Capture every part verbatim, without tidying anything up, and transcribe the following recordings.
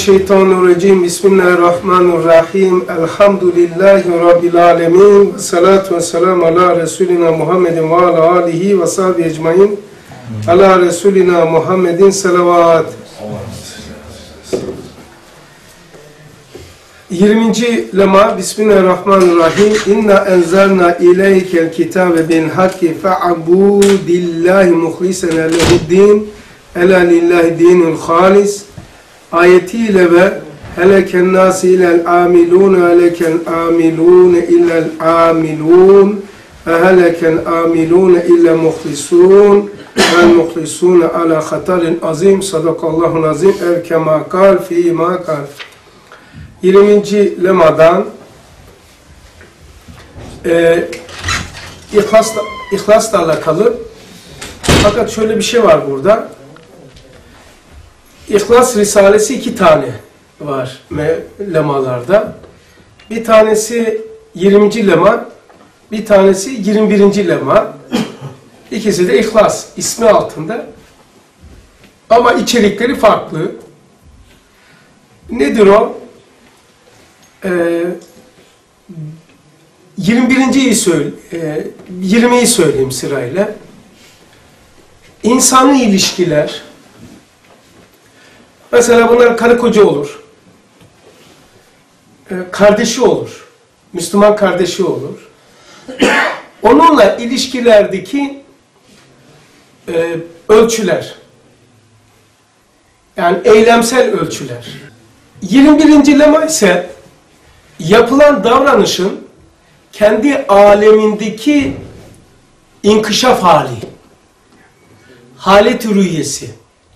Mineşşeytanirracim. Bismillahirrahmanirrahim. Elhamdülillahi Rabbil alemin. Salatu ve selamu ala Resulina Muhammedin ve ala alihi ve sahbihi ecmain. Ala Resulina Muhammedin salavat. yirminci lema. Bismillahirrahmanirrahim. İnna enzalna ileykel kitabe bil hakki fa'budillahi muhlisen lehuddin. Ela lillahi dinul halis. Ayetiyle ve heleken nâsi ilel amilûne heleken amilûne illel amilûn ve heleken amilûne ille muhlisûn vel muhlisûne ala hatarin azim. Sadakallahun azim. Ev kema kal fi ma kal. yirminci lemadan e, ihlasla, ihlasla alakalı. Fakat şöyle bir şey var burada. İhlas Risalesi iki tane var lemalarda. Bir tanesi yirminci lema, bir tanesi yirmi birinci lema. İkisi de İhlas ismi altında. Ama içerikleri farklı. Nedir o? Ee, yirmi birinciyi söyle, e, yirmiyi söyleyeyim sırayla. İnsani ilişkiler. Mesela bunlar karı koca olur. Ee, kardeşi olur. Müslüman kardeşi olur. Onunla ilişkilerdeki e, ölçüler. Yani eylemsel ölçüler. yirmi birinci lema ise yapılan davranışın kendi alemindeki inkişaf hali. Halet-i rüyesi.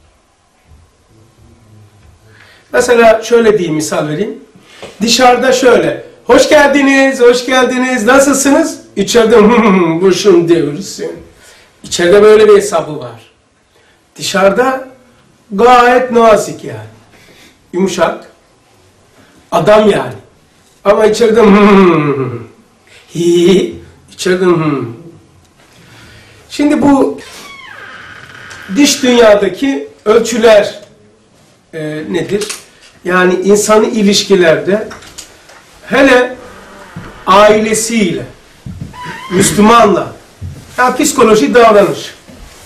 Mesela şöyle diyeyim, misal vereyim. Dışarıda şöyle, hoş geldiniz, hoş geldiniz, nasılsınız? İçeride hımm, boşun devirsin. İçeride böyle bir hesabı var. Dışarıda gayet nazik yani. Yumuşak. Adam yani. Ama içeride hımm, hi, içeride hımm. Şimdi bu dış dünyadaki ölçüler e, nedir? Yani insani ilişkilerde hele ailesiyle, Müslümanla, yani psikoloji davranış.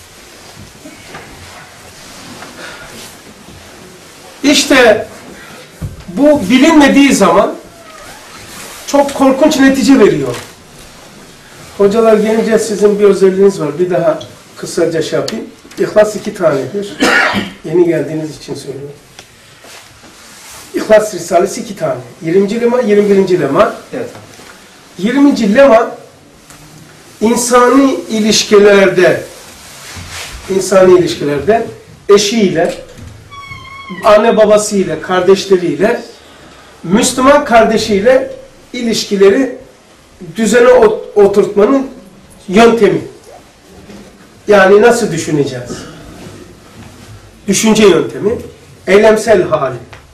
İşte bu bilinmediği zaman çok korkunç netice veriyor. Hocalar gelince sizin bir özelliğiniz var. Bir daha kısaca şey yapayım. İhlas iki tanedir. Yeni geldiğiniz için söylüyorum. İhlas Risalesi iki tane. yirminci lema, yirmi birinci lema. Evet. yirminci lema insani ilişkilerde insani ilişkilerde eşiyle, anne babasıyla, kardeşleriyle, Müslüman kardeşiyle ilişkileri düzene oturtmanın yöntemi. Yani nasıl düşüneceğiz? Düşünce yöntemi, eylemsel hali.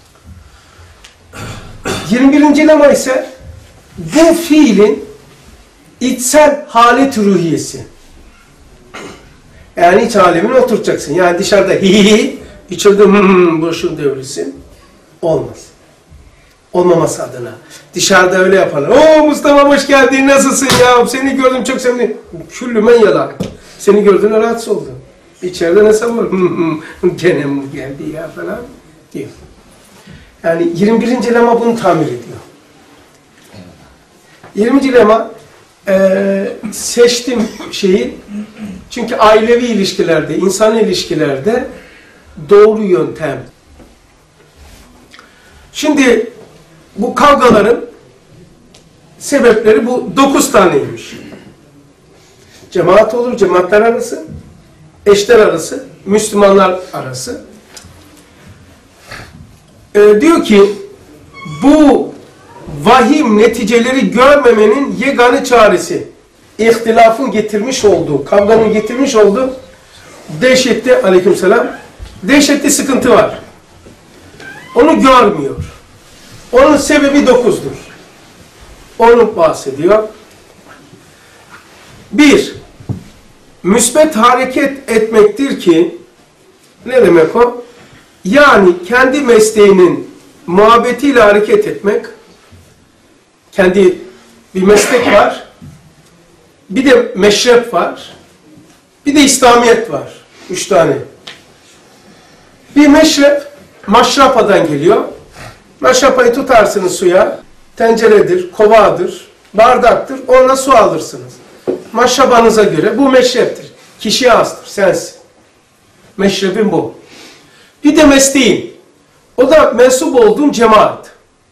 yirmi birinci lema ise bu fiilin içsel halet ruhiyesi. Yani iç alemine oturtacaksın. Yani dışarıda hi hi hi, içeride hımm boşun devrilsin. Olmaz. Olmaması adına. Dışarıda öyle yaparlar. Oo Mustafa hoş geldin, nasılsın ya? Seni gördüm çok sevindim. Küllümen yalan. Seni gördüğüne rahatsız oldum. İçeride nasıl var? Gene mi geldi ya falan diyor. Yani yirmi birinci lema bunu tamir ediyor. yirminci lema e, seçtim şeyi çünkü ailevi ilişkilerde, insan ilişkilerde doğru yöntem. Şimdi bu kavgaların sebepleri bu dokuz taneymiş. Cemaat olur, cemaatler arası, eşler arası, Müslümanlar arası. Ee, diyor ki, bu vahim neticeleri görmemenin yegane çaresi, ihtilafın getirmiş olduğu, kavganın getirmiş olduğu dehşetli, aleykümselam, dehşetli sıkıntı var. Onu görmüyor. Onun sebebi dokuzdur. Onu bahsediyor. Bir, müsbet hareket etmektir ki, ne demek o? Yani kendi mesleğinin muhabbetiyle hareket etmek, kendi bir meslek var, bir de meşrep var, bir de İslamiyet var. Üç tane. Bir meşrep, maşrapadan geliyor. Maşrapayı tutarsınız suya, tenceredir, kovadır, bardaktır, onunla su alırsınız. Maşrabanıza göre bu meşreptir. Kişiye hastır, sensin. Meşrebin bu. Bir de mesleğin. O da mensup olduğum cemaat.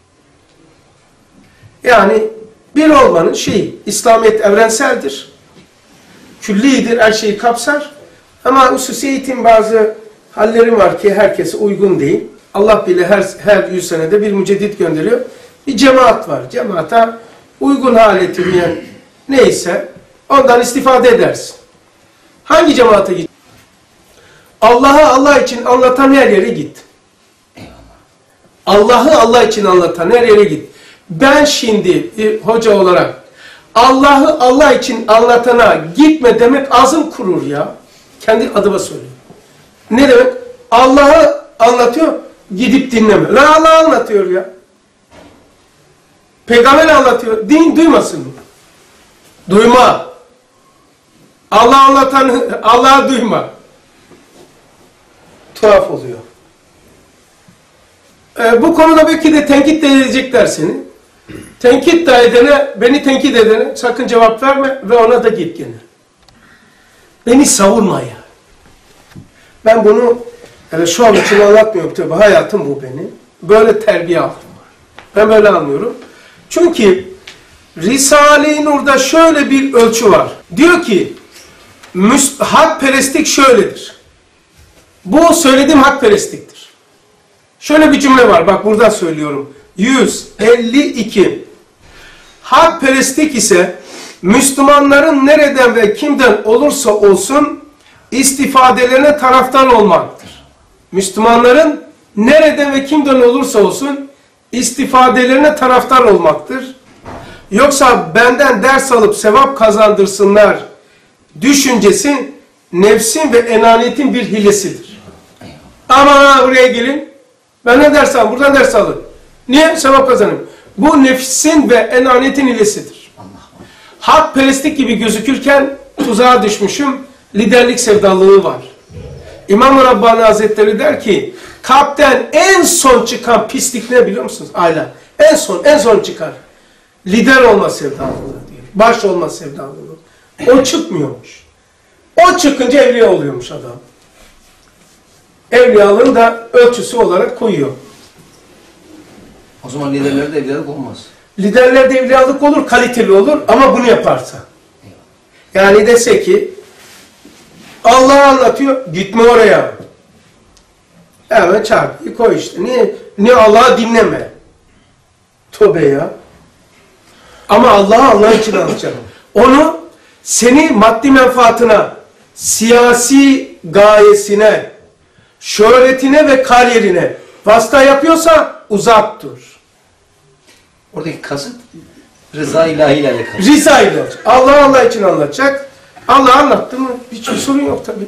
Yani bir olmanın şeyi, İslamiyet evrenseldir. Küllidir, her şeyi kapsar. Ama hususi eğitim bazı hallerim var ki herkese uygun değil. Allah bile her, her yüz senede bir müceddit gönderiyor. Bir cemaat var. Cemaata uygun hale etmeyen neyse ondan istifade edersin. Hangi cemaate git? Allah'ı Allah için anlatan her yere git. Allah'ı Allah için anlatan her yere git. Ben şimdi bir hoca olarak Allah'ı Allah için anlatana gitme demek ağzım kurur ya. Kendi adıma söylüyorum. Ne demek? Allah'ı anlatıyor, gidip dinleme. La Allah anlatıyor ya. Peygamber anlatıyor. Din duymasın mı? Duyma. Allah anlatan, Allah'ı duyma. Tuhaf oluyor. Ee, bu konuda belki de tenkit de edecekler seni. Tenkit de edene, beni tenkit edene sakın cevap verme ve ona da git gene. Beni savurma ya. Ben bunu yani şu an için anlatmıyorum tabii. Hayatım bu benim. Böyle terbiye aldım. Ben böyle anlıyorum. Çünkü Risale-i Nur'da şöyle bir ölçü var. Diyor ki hakperestlik şöyledir. Bu söylediğim hakperestliktir. Şöyle bir cümle var. Bak burada söylüyorum. yüz elli iki. Hakperestlik ise Müslümanların nereden ve kimden olursa olsun istifadelerine taraftar olmaktır. Müslümanların nereden ve kimden olursa olsun istifadelerine taraftar olmaktır. Yoksa benden ders alıp sevap kazandırsınlar düşüncesi nefsin ve enaniyetin bir hilesidir. Ama buraya gelin, ben ne ders alayım, buradan ders alın. Niye? Sevap kazanayım. Bu nefsin ve enaniyetin hilesidir. Hakperestlik gibi gözükürken tuzağa düşmüşüm, liderlik sevdalığı var. İmam-ı Rabbani Hazretleri der ki, kalpten en son çıkan pislik ne biliyor musunuz? Ayla. En son, en son çıkar. Lider olma sevdalılığı diyor. Baş olma sevdalılığı. O çıkmıyormuş. O çıkınca evliya oluyormuş adam. Evliyalığın da ölçüsü olarak koyuyor. O zaman liderlerde evliyalık olmaz. Liderlerde evliyalık olur, kaliteli olur ama bunu yaparsa. Yani dese ki Allah anlatıyor, gitme oraya. Evet çarpıyı koy işte. Niye, niye Allah'ı dinleme? Tövbe ya. Ama Allah'ı Allah için anlatacak. Onu seni maddi menfaatına, siyasi gayesine, şöhretine ve kariyerine vasıta yapıyorsa uzak dur. Oradaki kasıt rıza ilahi ile alakalı. Rıza ile olacak. Allah Allah için anlatacak. Allah anlattı mı? Hiçbir sorun yok tabii.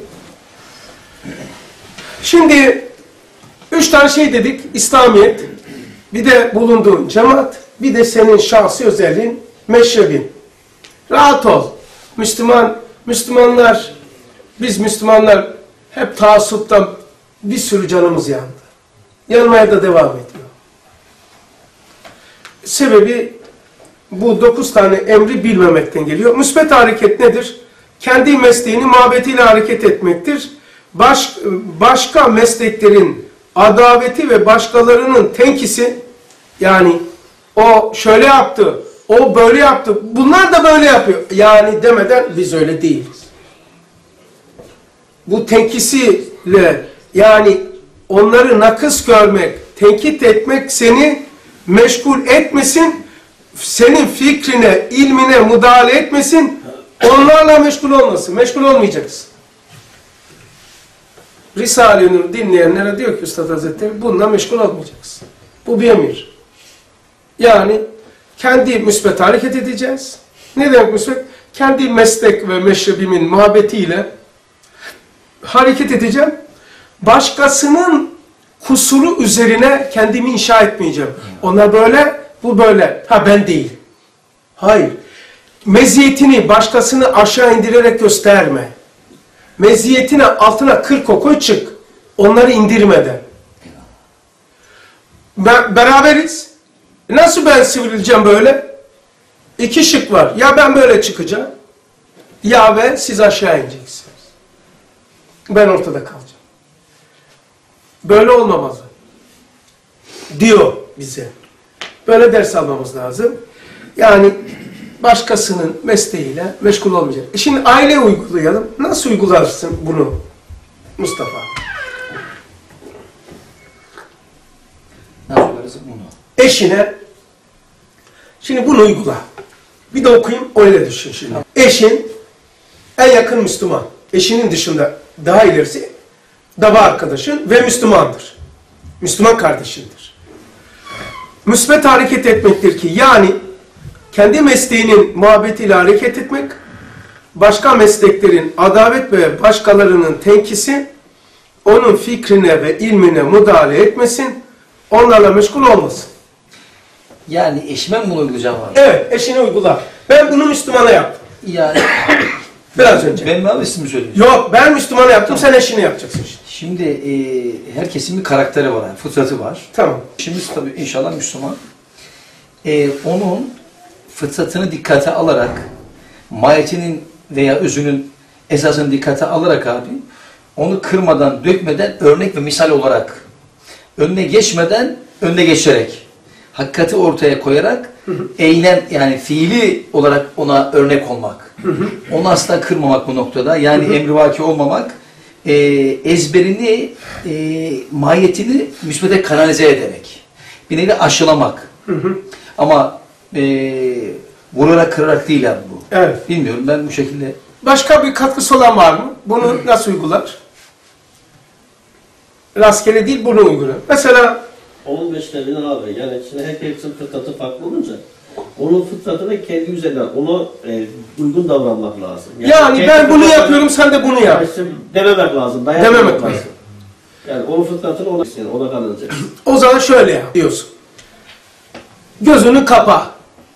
Şimdi üç tane şey dedik. İslamiyet, bir de bulunduğun cemaat, bir de senin şahsi özelliğin, meşrebin. Rahat ol. Müslüman, Müslümanlar, biz Müslümanlar hep taassuptan bir sürü canımız yandı. Yanmaya da devam ediyor. Sebebi bu dokuz tane emri bilmemekten geliyor. Müsbet hareket nedir? Kendi mesleğini muhabbetiyle hareket etmektir. Baş, başka mesleklerin adaveti ve başkalarının tenkisi, yani o şöyle yaptı, o böyle yaptı, bunlar da böyle yapıyor. Yani demeden biz öyle değiliz. Bu tenkisiyle, yani onları nakıs görmek, tenkit etmek seni meşgul etmesin, senin fikrine, ilmine müdahale etmesin, onlarla meşgul olmasın. Meşgul olmayacaksın. Risale-i Nur dinleyenlere diyor ki Üstad Hazretleri, bununla meşgul olmayacaksın. Bu bir emir. Yani kendi müsbet hareket edeceğiz. Ne demek müsbet? Kendi meslek ve meşrebimin muhabbetiyle hareket edeceğim. Başkasının kusuru üzerine kendimi inşa etmeyeceğim. Onlar böyle, bu böyle. Ha ben değil. Hayır. Meziyetini başkasını aşağı indirerek gösterme. Meziyetine altına kırk koy çık. Onları indirmeden. Be beraberiz. Nasıl ben sivrileceğim böyle? İki şık var. Ya ben böyle çıkacağım. Ya ve siz aşağı ineceksiniz. Ben ortada kalacağım. Böyle olmamalı. Diyor bize. Böyle ders almamız lazım. Yani başkasının mesleğiyle meşgul olmayacak. E şimdi aileye uygulayalım. Nasıl uygularsın bunu Mustafa? Ne yaparız bunu? Eşine, şimdi bunu uygula. Bir de okuyayım, öyle düşün şimdi. Eşin, en yakın Müslüman. Eşinin dışında daha ilerisi, dava arkadaşın ve Müslümandır. Müslüman kardeşindir. Müsbet hareket etmektir ki, yani kendi mesleğinin muhabbetiyle hareket etmek, başka mesleklerin adavet ve başkalarının tenkisi, onun fikrine ve ilmine müdahale etmesin, onlarla meşgul olmasın. Yani eşime mi bunu uygulayacağım abi? Evet, eşine uygula. Ben bunu Müslümana yaptım. Yani Biraz önce. ben mi abi siz mi söylüyorsunuz? Yok, ben Müslümana yaptım, sen eşine yapacaksın işte. Şimdi e, herkesin bir karakteri var, yani, fıtratı var. Tamam. Eşimiz tabii inşallah Müslüman. E, onun fıtratını dikkate alarak, mahiyetinin veya özünün esasını dikkate alarak abi, onu kırmadan, dökmeden, örnek ve misal olarak, önüne geçmeden, önüne geçerek, hakikati ortaya koyarak, hı hı. eylem yani fiili olarak ona örnek olmak. Hı hı. Onu asla kırmamak bu noktada. Yani hı hı. emrivaki olmamak, e, ezberini, e, mahiyetini müsbete kanalize ederek. Bir nevi aşılamak. Hı hı. Ama e, vurarak kırarak değil abi bu. Evet. Bilmiyorum, ben bu şekilde. Başka bir katkısı olan var mı? Bunu nasıl uygular? Rastgele değil, bunu uygular. Mesela Onun beşlerinin abi, yani şimdi herkesin fıtratı farklı olunca onun fıtratını kendi üzerinden, ona e, uygun davranmak lazım. Yani, yani ben bunu yapıyorum, sen de bunu yap. Işte dememek lazım, dememek lazım. lazım. Yani onun fıtratını ona, ona kalacak. O zaman şöyle yap diyorsun. Gözünü kapa.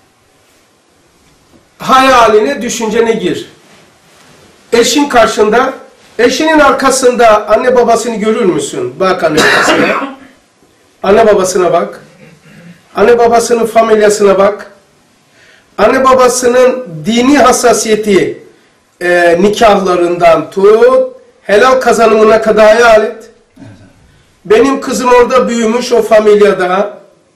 Hayaline, düşüncene gir. Eşin karşında, eşinin arkasında anne babasını görür müsün? Bak anne babasına. Anne babasına bak. Anne babasının familyasına bak. Anne babasının dini hassasiyeti e, nikahlarından tut, helal kazanımına kadar hayal et. Benim kızım orada büyümüş, o familyada.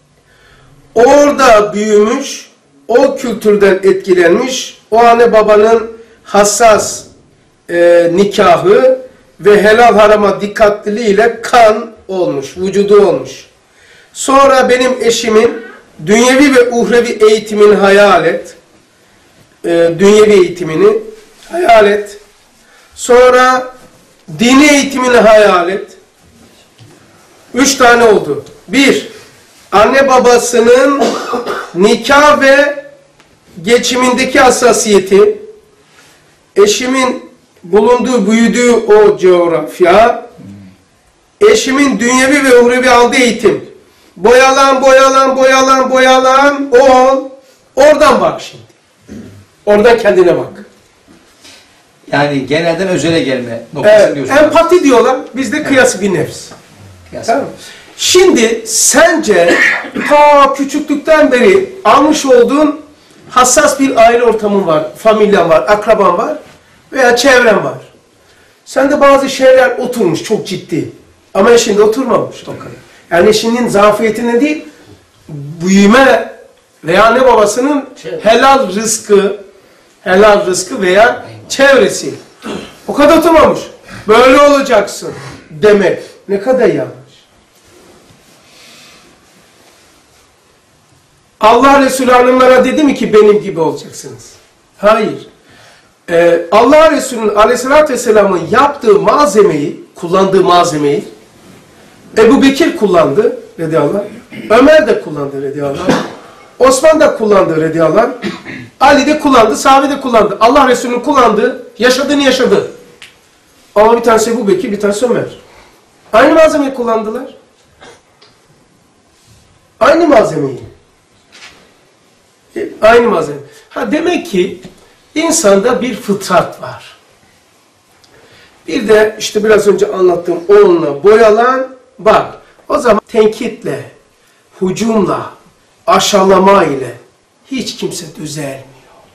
Orada büyümüş, o kültürden etkilenmiş, o anne babanın hassas e, nikahı ve helal harama dikkatliliğiyle kan olmuş, vücudu olmuş. Sonra benim eşimin dünyevi ve uhrevi eğitimini hayal et. E, dünyevi eğitimini hayal et. Sonra dini eğitimini hayal et. Üç tane oldu. Bir, anne babasının nikah ve geçimindeki hassasiyeti, eşimin bulunduğu, büyüdüğü o coğrafya, eşimin dünyevi ve uhrevi aldığı eğitim. Boyalan, boyalan, boyalan, boyalan, o ol. Oradan bak şimdi. Oradan kendine bak. Yani genelden özele gelme noktası Evet, diyorsun. empati diyorlar. Bizde kıyası bir nefs. Tamam. Şimdi sence ta küçüklükten beri almış olduğun hassas bir aile ortamın var, familyan var, akraban var veya çevren var. Sende bazı şeyler oturmuş çok ciddi. Ama eşinde oturmamış o kadar. Yani eşinin zafiyetine değil, büyüme veya anne babasının helal rızkı, helal rızkı veya çevresi. O kadar oturmamış. Böyle olacaksın demek ne kadar yanlış. Allah Resulü hanımlara dedi mi ki benim gibi olacaksınız? Hayır. Ee, Allah Resulü'nün aleyhissalatü vesselamın yaptığı malzemeyi, kullandığı malzemeyi Ebu Bekir kullandı radıyallahu anh. Ömer de kullandı radıyallahu anh. Osman da kullandı radıyallahu anh. Ali de kullandı, sahabe de kullandı. Allah Resulü'nün kullandığı, yaşadığını yaşadı. Ama bir tanesi Ebu Bekir, bir tanesi Ömer. Aynı malzemeyi kullandılar. Aynı malzemeyi. E, aynı malzeme. Ha demek ki insanda bir fıtrat var. Bir de işte biraz önce anlattığım onunla boyalan, bak o zaman tenkitle, hücumla, aşağılama ile hiç kimse düzelmiyor.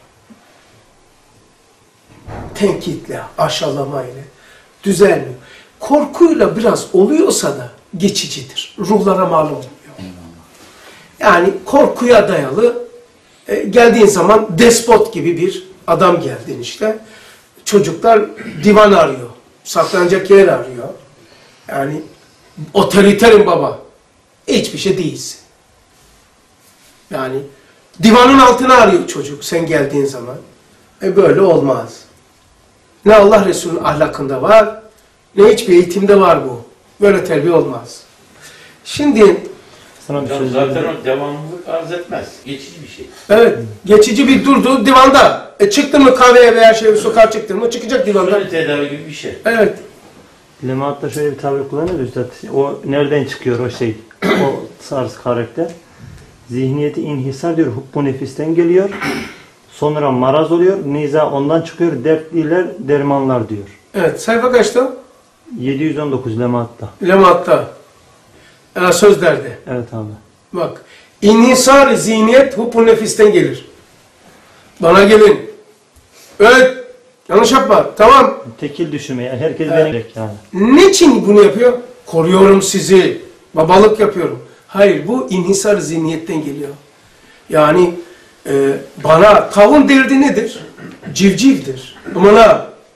Tenkitle, aşağılama ile düzelmiyor. Korkuyla biraz oluyorsa da geçicidir. Ruhlara mal olmuyor. Yani korkuya dayalı e, geldiğin zaman despot gibi bir adam geldin işte. Çocuklar divan arıyor. Saklanacak yer arıyor. Yani otoriterim baba. Hiçbir şey değilsin. Yani divanın altına arıyor çocuk sen geldiğin zaman. E böyle olmaz. Ne Allah Resulü'nün ahlakında var, ne hiçbir eğitimde var bu. Böyle terbiye olmaz. Şimdi Sana bir şey Zaten o devamlılık arz etmez. Geçici bir şey. evet, geçici bir durdu divanda. E çıktın mı kahveye veya şey sokağa çıktın mı çıkacak divandan. Şöyle tedavi gibi bir şey. Evet. Lemaat'ta şöyle bir tabir kullanıyor Üstad. O nereden çıkıyor o şey? O tarz karakter. Zihniyeti inhisar diyor. Hubbu nefisten geliyor. Sonra maraz oluyor. Niza ondan çıkıyor. Dertliler dermanlar diyor. Evet. Sayfa kaçta? yedi yüz on dokuz Lemaat'ta. Lemaat'ta. Yani sözlerde. Evet abi. Bak. İnhisar-ı zihniyet hubbu nefisten gelir. Bana gelin. Evet. Yanlış yapma. Tamam. Tekil düşünme. Yani herkes Evet. benim yani. Niçin bunu yapıyor? Koruyorum sizi. Babalık yapıyorum. Hayır, bu inhisar zihniyetten geliyor. Yani e, bana tavuğun derdi nedir? Civcivdir. Ama ne?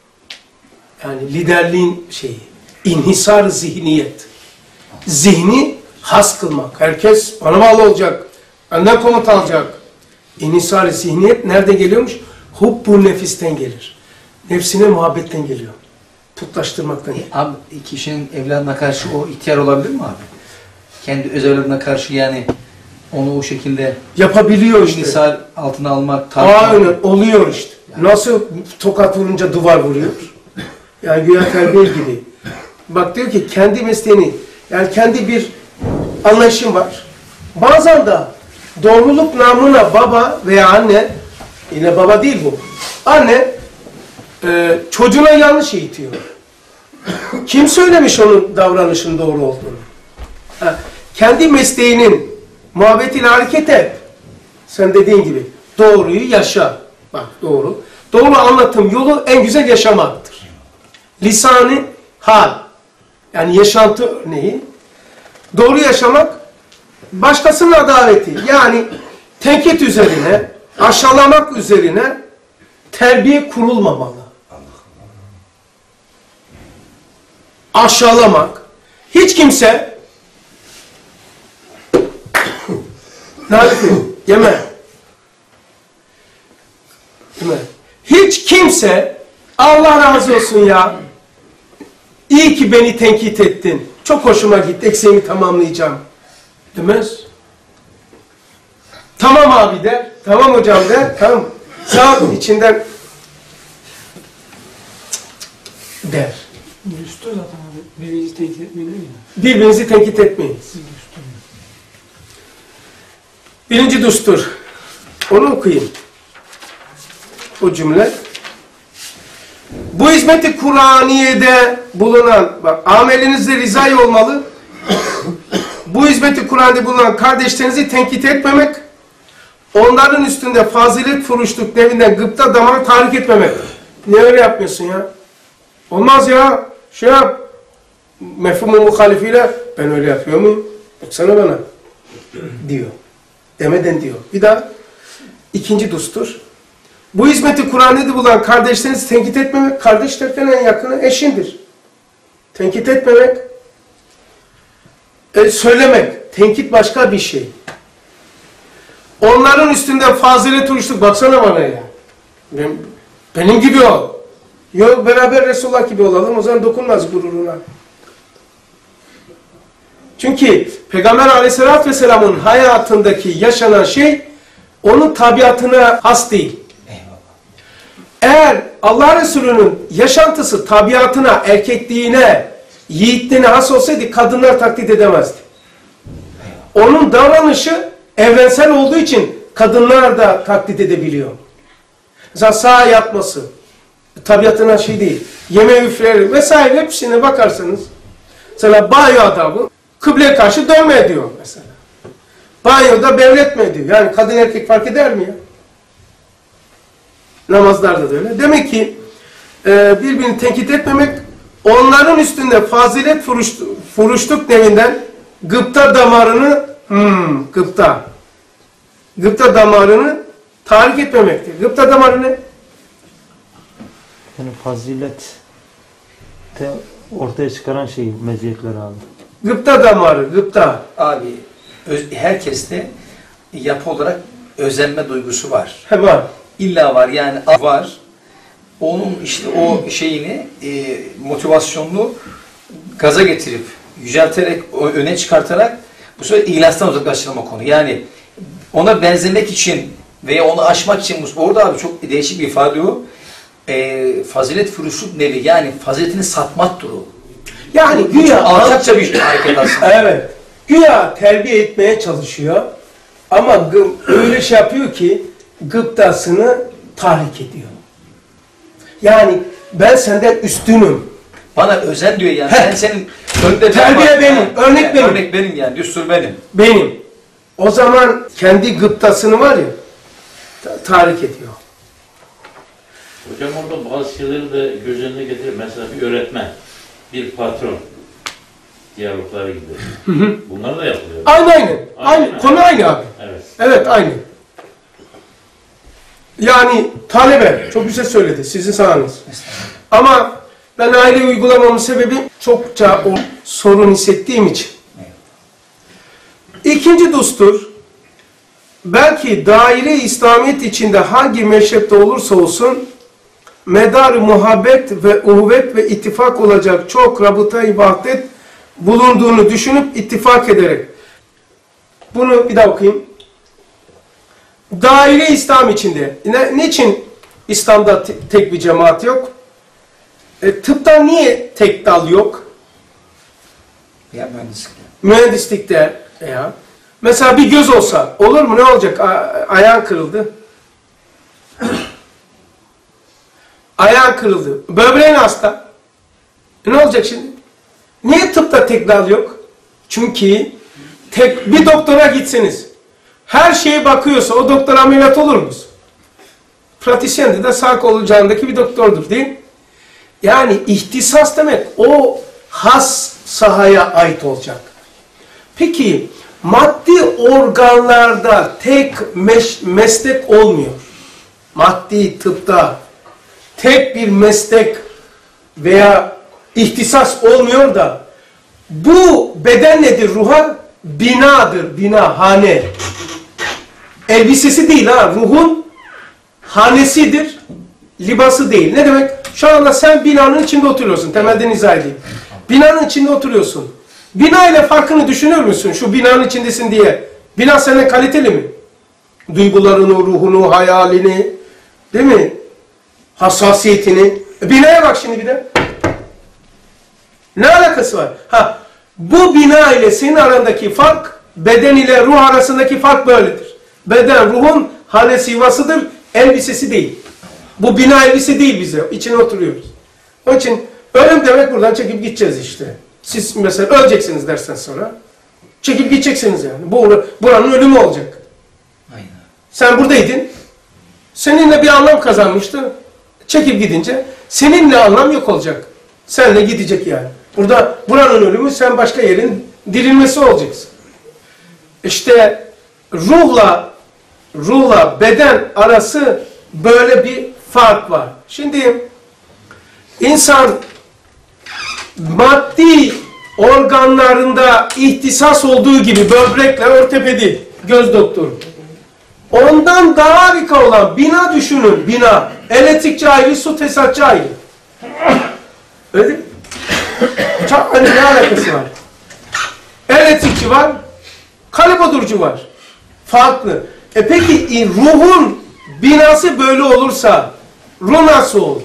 Yani liderliğin şeyi. İnhisar zihniyet. Zihni has kılmak. Herkes bana bağlı olacak. Benden komut alacak. İnhisar zihniyet nereden geliyormuş? Hubbu nefisten gelir. Nefsine muhabbetten geliyor. Putlaştırmaktan geliyor. Abi kişinin evladına karşı o ihtiyar olabilir mi abi? Kendi öz evladına karşı yani onu o şekilde Yapabiliyor işte. misal altına almak, Aynen oluyor işte. Nasıl tokat vurunca duvar vuruyor? Yani güya terbiye gibi. Bak diyor ki kendi mesleğini, yani kendi bir anlayışın var. Bazen de doğruluk namına baba veya anne, yine baba değil bu, anne e, çocuğuna yanlış eğitiyor. Kim söylemiş onun davranışın doğru olduğunu? Ha, kendi mesleğinin muhabbetiyle hareket et. Sen dediğin gibi doğruyu yaşa. Bak doğru. Doğru anlatım yolu en güzel yaşamaktır. Lisanı hal. Yani yaşantı örneği. Doğru yaşamak başkasının adaveti. Yani tenkit üzerine, aşağılamak üzerine terbiye kurulmamalı. Aşağılamak. Hiç kimse Narifim, yeme. Yeme. Hiç kimse Allah razı olsun ya. İyi ki beni tenkit ettin. Çok hoşuma gitti. Eksiğimi tamamlayacağım. Demez. Tamam abi der. Tamam hocam der. Tamam. Sağ ol. İçinden der. Düstur zaten abi. Birbirinizi tehdit etmeyin değil mi? Birbirinizi tenkit etmeyin. Birinci düstur. Onu okuyayım. O cümle. Bu hizmeti Kur'aniye'de bulunan, bak amelinizde rizay olmalı. Bu hizmeti Kur'an'da bulunan kardeşlerinizi tenkit etmemek, onların üstünde fazilet furuşluk nevinden gıpta damarı tahrik etmemek. Niye öyle yapmıyorsun ya? Olmaz ya. Şey yap. Mefhumu muhalifiyle ben öyle yapıyor muyum? Baksana bana. Diyor. Demeden diyor. Bir daha. İkinci düstur. Bu hizmeti Kur'an'da bulan kardeşlerinizi tenkit etmemek, kardeş derken en yakını eşindir. Tenkit etmemek, e, söylemek, tenkit başka bir şey. Onların üstünde fazilet uçtuk, baksana bana ya. Benim, benim gibi ol. Yok beraber Resulullah gibi olalım, o zaman dokunmaz gururuna. Çünkü Peygamber Aleyhisselatü Vesselam'ın hayatındaki yaşanan şey, onun tabiatına has değil. Eğer Allah Resulü'nün yaşantısı tabiatına, erkekliğine, yiğitliğine has olsaydı kadınlar taklit edemezdi. onun davranışı evrensel olduğu için kadınlar da taklit edebiliyor. Mesela sağa yatması, tabiatına şey değil, yeme üfleri vesaire hepsine bakarsanız, mesela banyo adabı, kıbleye karşı dönme ediyor mesela. Banyoda bevletme ediyor. Yani kadın erkek fark eder mi ya? Namazlarda da öyle. Demek ki e, birbirini tenkit etmemek, onların üstünde fazilet furuştu, furuşluk nevinden gıpta damarını hmm, gıpta gıpta damarını tahrik etmemektir. Gıpta damarı ne? Yani fazilet te ortaya çıkaran şey, meziyetler abi. Gıpta damarı, gıpta. Abi öz, herkeste yapı olarak özenme duygusu var. He var. İlla var yani var. Onun işte o şeyini e, motivasyonunu gaza getirip yücelterek öne çıkartarak bu sefer ihlastan uzaklaştırma konu. Yani ona benzemek için veya onu aşmak için orada abi çok değişik bir ifade o. E, fazilet furuşluk nevi yani faziletini satmak duru. Yani Bu güya çok alçakça bir hareket aslında. evet. Güya terbiye etmeye çalışıyor ama gı- öyle şey yapıyor ki gıptasını tahrik ediyor. Yani ben senden üstünüm. Bana özen diyor yani. Heh. Ben senin önde Terbiye durma- benim, Ha, örnek yani benim. Örnek benim yani, düstur benim. Benim. O zaman kendi gıptasını var ya ta- tahrik ediyor. Hocam orada bazı şeyleri de göz önüne getirir. Mesela bir öğretmen, bir patron diyalogları gibi. Bunlar da yapılıyor. Aynı aynı. Aynı. Aynen. Konu aynı abi. Evet. Evet aynı. Yani talebe çok güzel söyledi sizin sahanız. Ama ben aile uygulamamın sebebi çokça o sorun hissettiğim için. İkinci düstur, belki daire-i İslamiyet içinde hangi meşrepte olursa olsun medar-ı muhabbet ve uhvet ve ittifak olacak çok rabıta-i vahdet bulunduğunu düşünüp ittifak ederek. Bunu bir daha okuyayım. Daire-i İslam içinde. Ne, niçin İslam'da te- tek bir cemaat yok? E, tıpta niye tek dal yok? Ya mühendislik. Mühendislikte ya. Mesela bir göz olsa olur mu? Ne olacak? A- ayağın kırıldı. Ayağın kırıldı. Böbreğin hasta. E ne olacak şimdi? Niye tıpta tek dal yok? Çünkü tek bir doktora gitseniz her şeye bakıyorsa o doktor ameliyat olur musun? Pratisyen de de sağ olacağındaki bir doktordur değil mi? Yani ihtisas demek o has sahaya ait olacak. Peki maddi organlarda tek meş- meslek olmuyor. Maddi tıpta tek bir meslek veya ihtisas olmuyor da bu beden nedir ruha? Binadır, bina, hane. Elbisesi değil ha, ruhun hanesidir, libası değil. Ne demek? Şu anda sen binanın içinde oturuyorsun, temelden izah edeyim. Binanın içinde oturuyorsun. Bina ile farkını düşünür müsün? Şu binanın içindesin diye. Bina senin kaliteli mi? Duygularını, ruhunu, hayalini, değil mi? Hassasiyetini. E, binaya bak şimdi bir de. Ne alakası var? Ha, bu bina ile senin arandaki fark, beden ile ruh arasındaki fark böyledir. Beden, ruhun hanesi yuvasıdır, elbisesi değil. Bu bina elbise değil bize, içine oturuyoruz. Onun için ölüm demek buradan çekip gideceğiz işte. Siz mesela öleceksiniz dersen sonra, çekip gideceksiniz yani. Bu, buranın ölümü olacak. Aynen. Sen buradaydın, seninle bir anlam kazanmıştı, çekip gidince seninle anlam yok olacak. Seninle gidecek yani. Burada buranın ölümü, sen başka yerin dirilmesi olacaksın. İşte ruhla ruhla beden arası böyle bir fark var. Şimdi insan maddi organlarında ihtisas olduğu gibi böbrekle ortopedi, göz doktoru. Ondan daha harika olan bina düşünün, bina. Elektrikçi ayrı, su tesisatçı ayrı. Öyle değil mi? Çok, hani ne alakası var? Elektrikçi var, kalibodurcu var. Farklı. E peki ruhun binası böyle olursa ruh nasıl olur?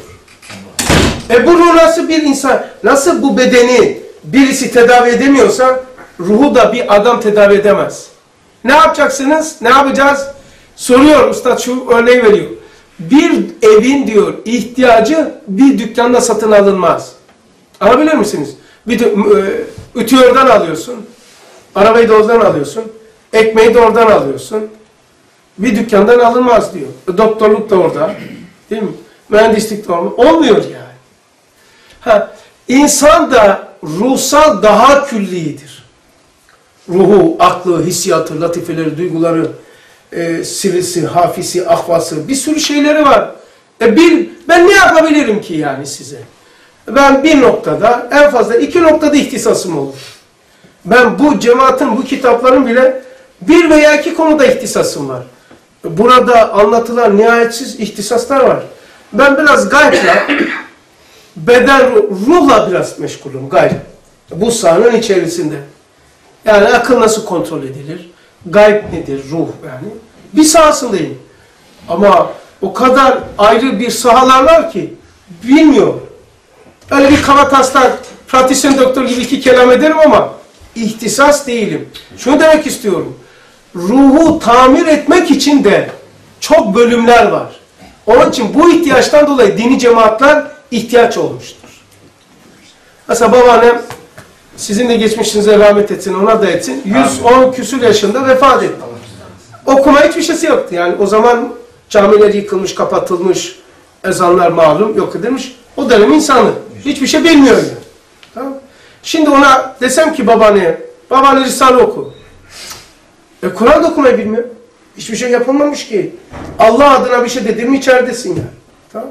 E bu ruh nasıl bir insan, nasıl bu bedeni birisi tedavi edemiyorsa ruhu da bir adam tedavi edemez. Ne yapacaksınız? Ne yapacağız? Soruyor Usta, şu örneği veriyor. Bir evin diyor ihtiyacı bir dükkanda satın alınmaz. Alabilir misiniz? Bir de, ütüyü oradan alıyorsun. Arabayı da oradan alıyorsun. Ekmeği de oradan alıyorsun. Bir dükkandan alınmaz diyor. Doktorluk da orada. Değil mi? Mühendislik de orada. Olmuyor yani. Ha, insan da ruhsal daha küllidir. Ruhu, aklı, hissiyatı, latifeleri, duyguları, e, sirisi, hafisi, ahvası, bir sürü şeyleri var. E bir, ben ne yapabilirim ki yani size? Ben bir noktada, en fazla iki noktada ihtisasım olur. Ben bu cemaatin, bu kitapların bile bir veya iki konuda ihtisasım var. Burada anlatılan nihayetsiz ihtisaslar var. Ben biraz gaybla, beden, ruhla biraz meşgulüm, gayb. Bu sahanın içerisinde. Yani akıl nasıl kontrol edilir? Gayb nedir? Ruh yani. Bir sahasındayım. Ama o kadar ayrı bir sahalar var ki bilmiyorum. Öyle bir kavataslar, pratisyen doktor gibi iki kelam ederim ama ihtisas değilim. Şunu demek istiyorum. Ruhu tamir etmek için de çok bölümler var. Onun için bu ihtiyaçtan dolayı dini cemaatler ihtiyaç olmuştur. Mesela babaannem, sizin de geçmişinize rahmet etsin, ona da etsin. yüz on küsur yaşında vefat etti. Okuma hiçbir şeysi yoktu. Yani o zaman camiler yıkılmış, kapatılmış, ezanlar malum yok edilmiş. O dönem insanı. Hiçbir şey bilmiyor yani. Tamam. Şimdi ona desem ki babaanneye, babaanne Risale oku. E Kur'an da okumayı bilmiyor. Hiçbir şey yapılmamış ki. Allah adına bir şey dedim mi içeridesin yani. Tamam.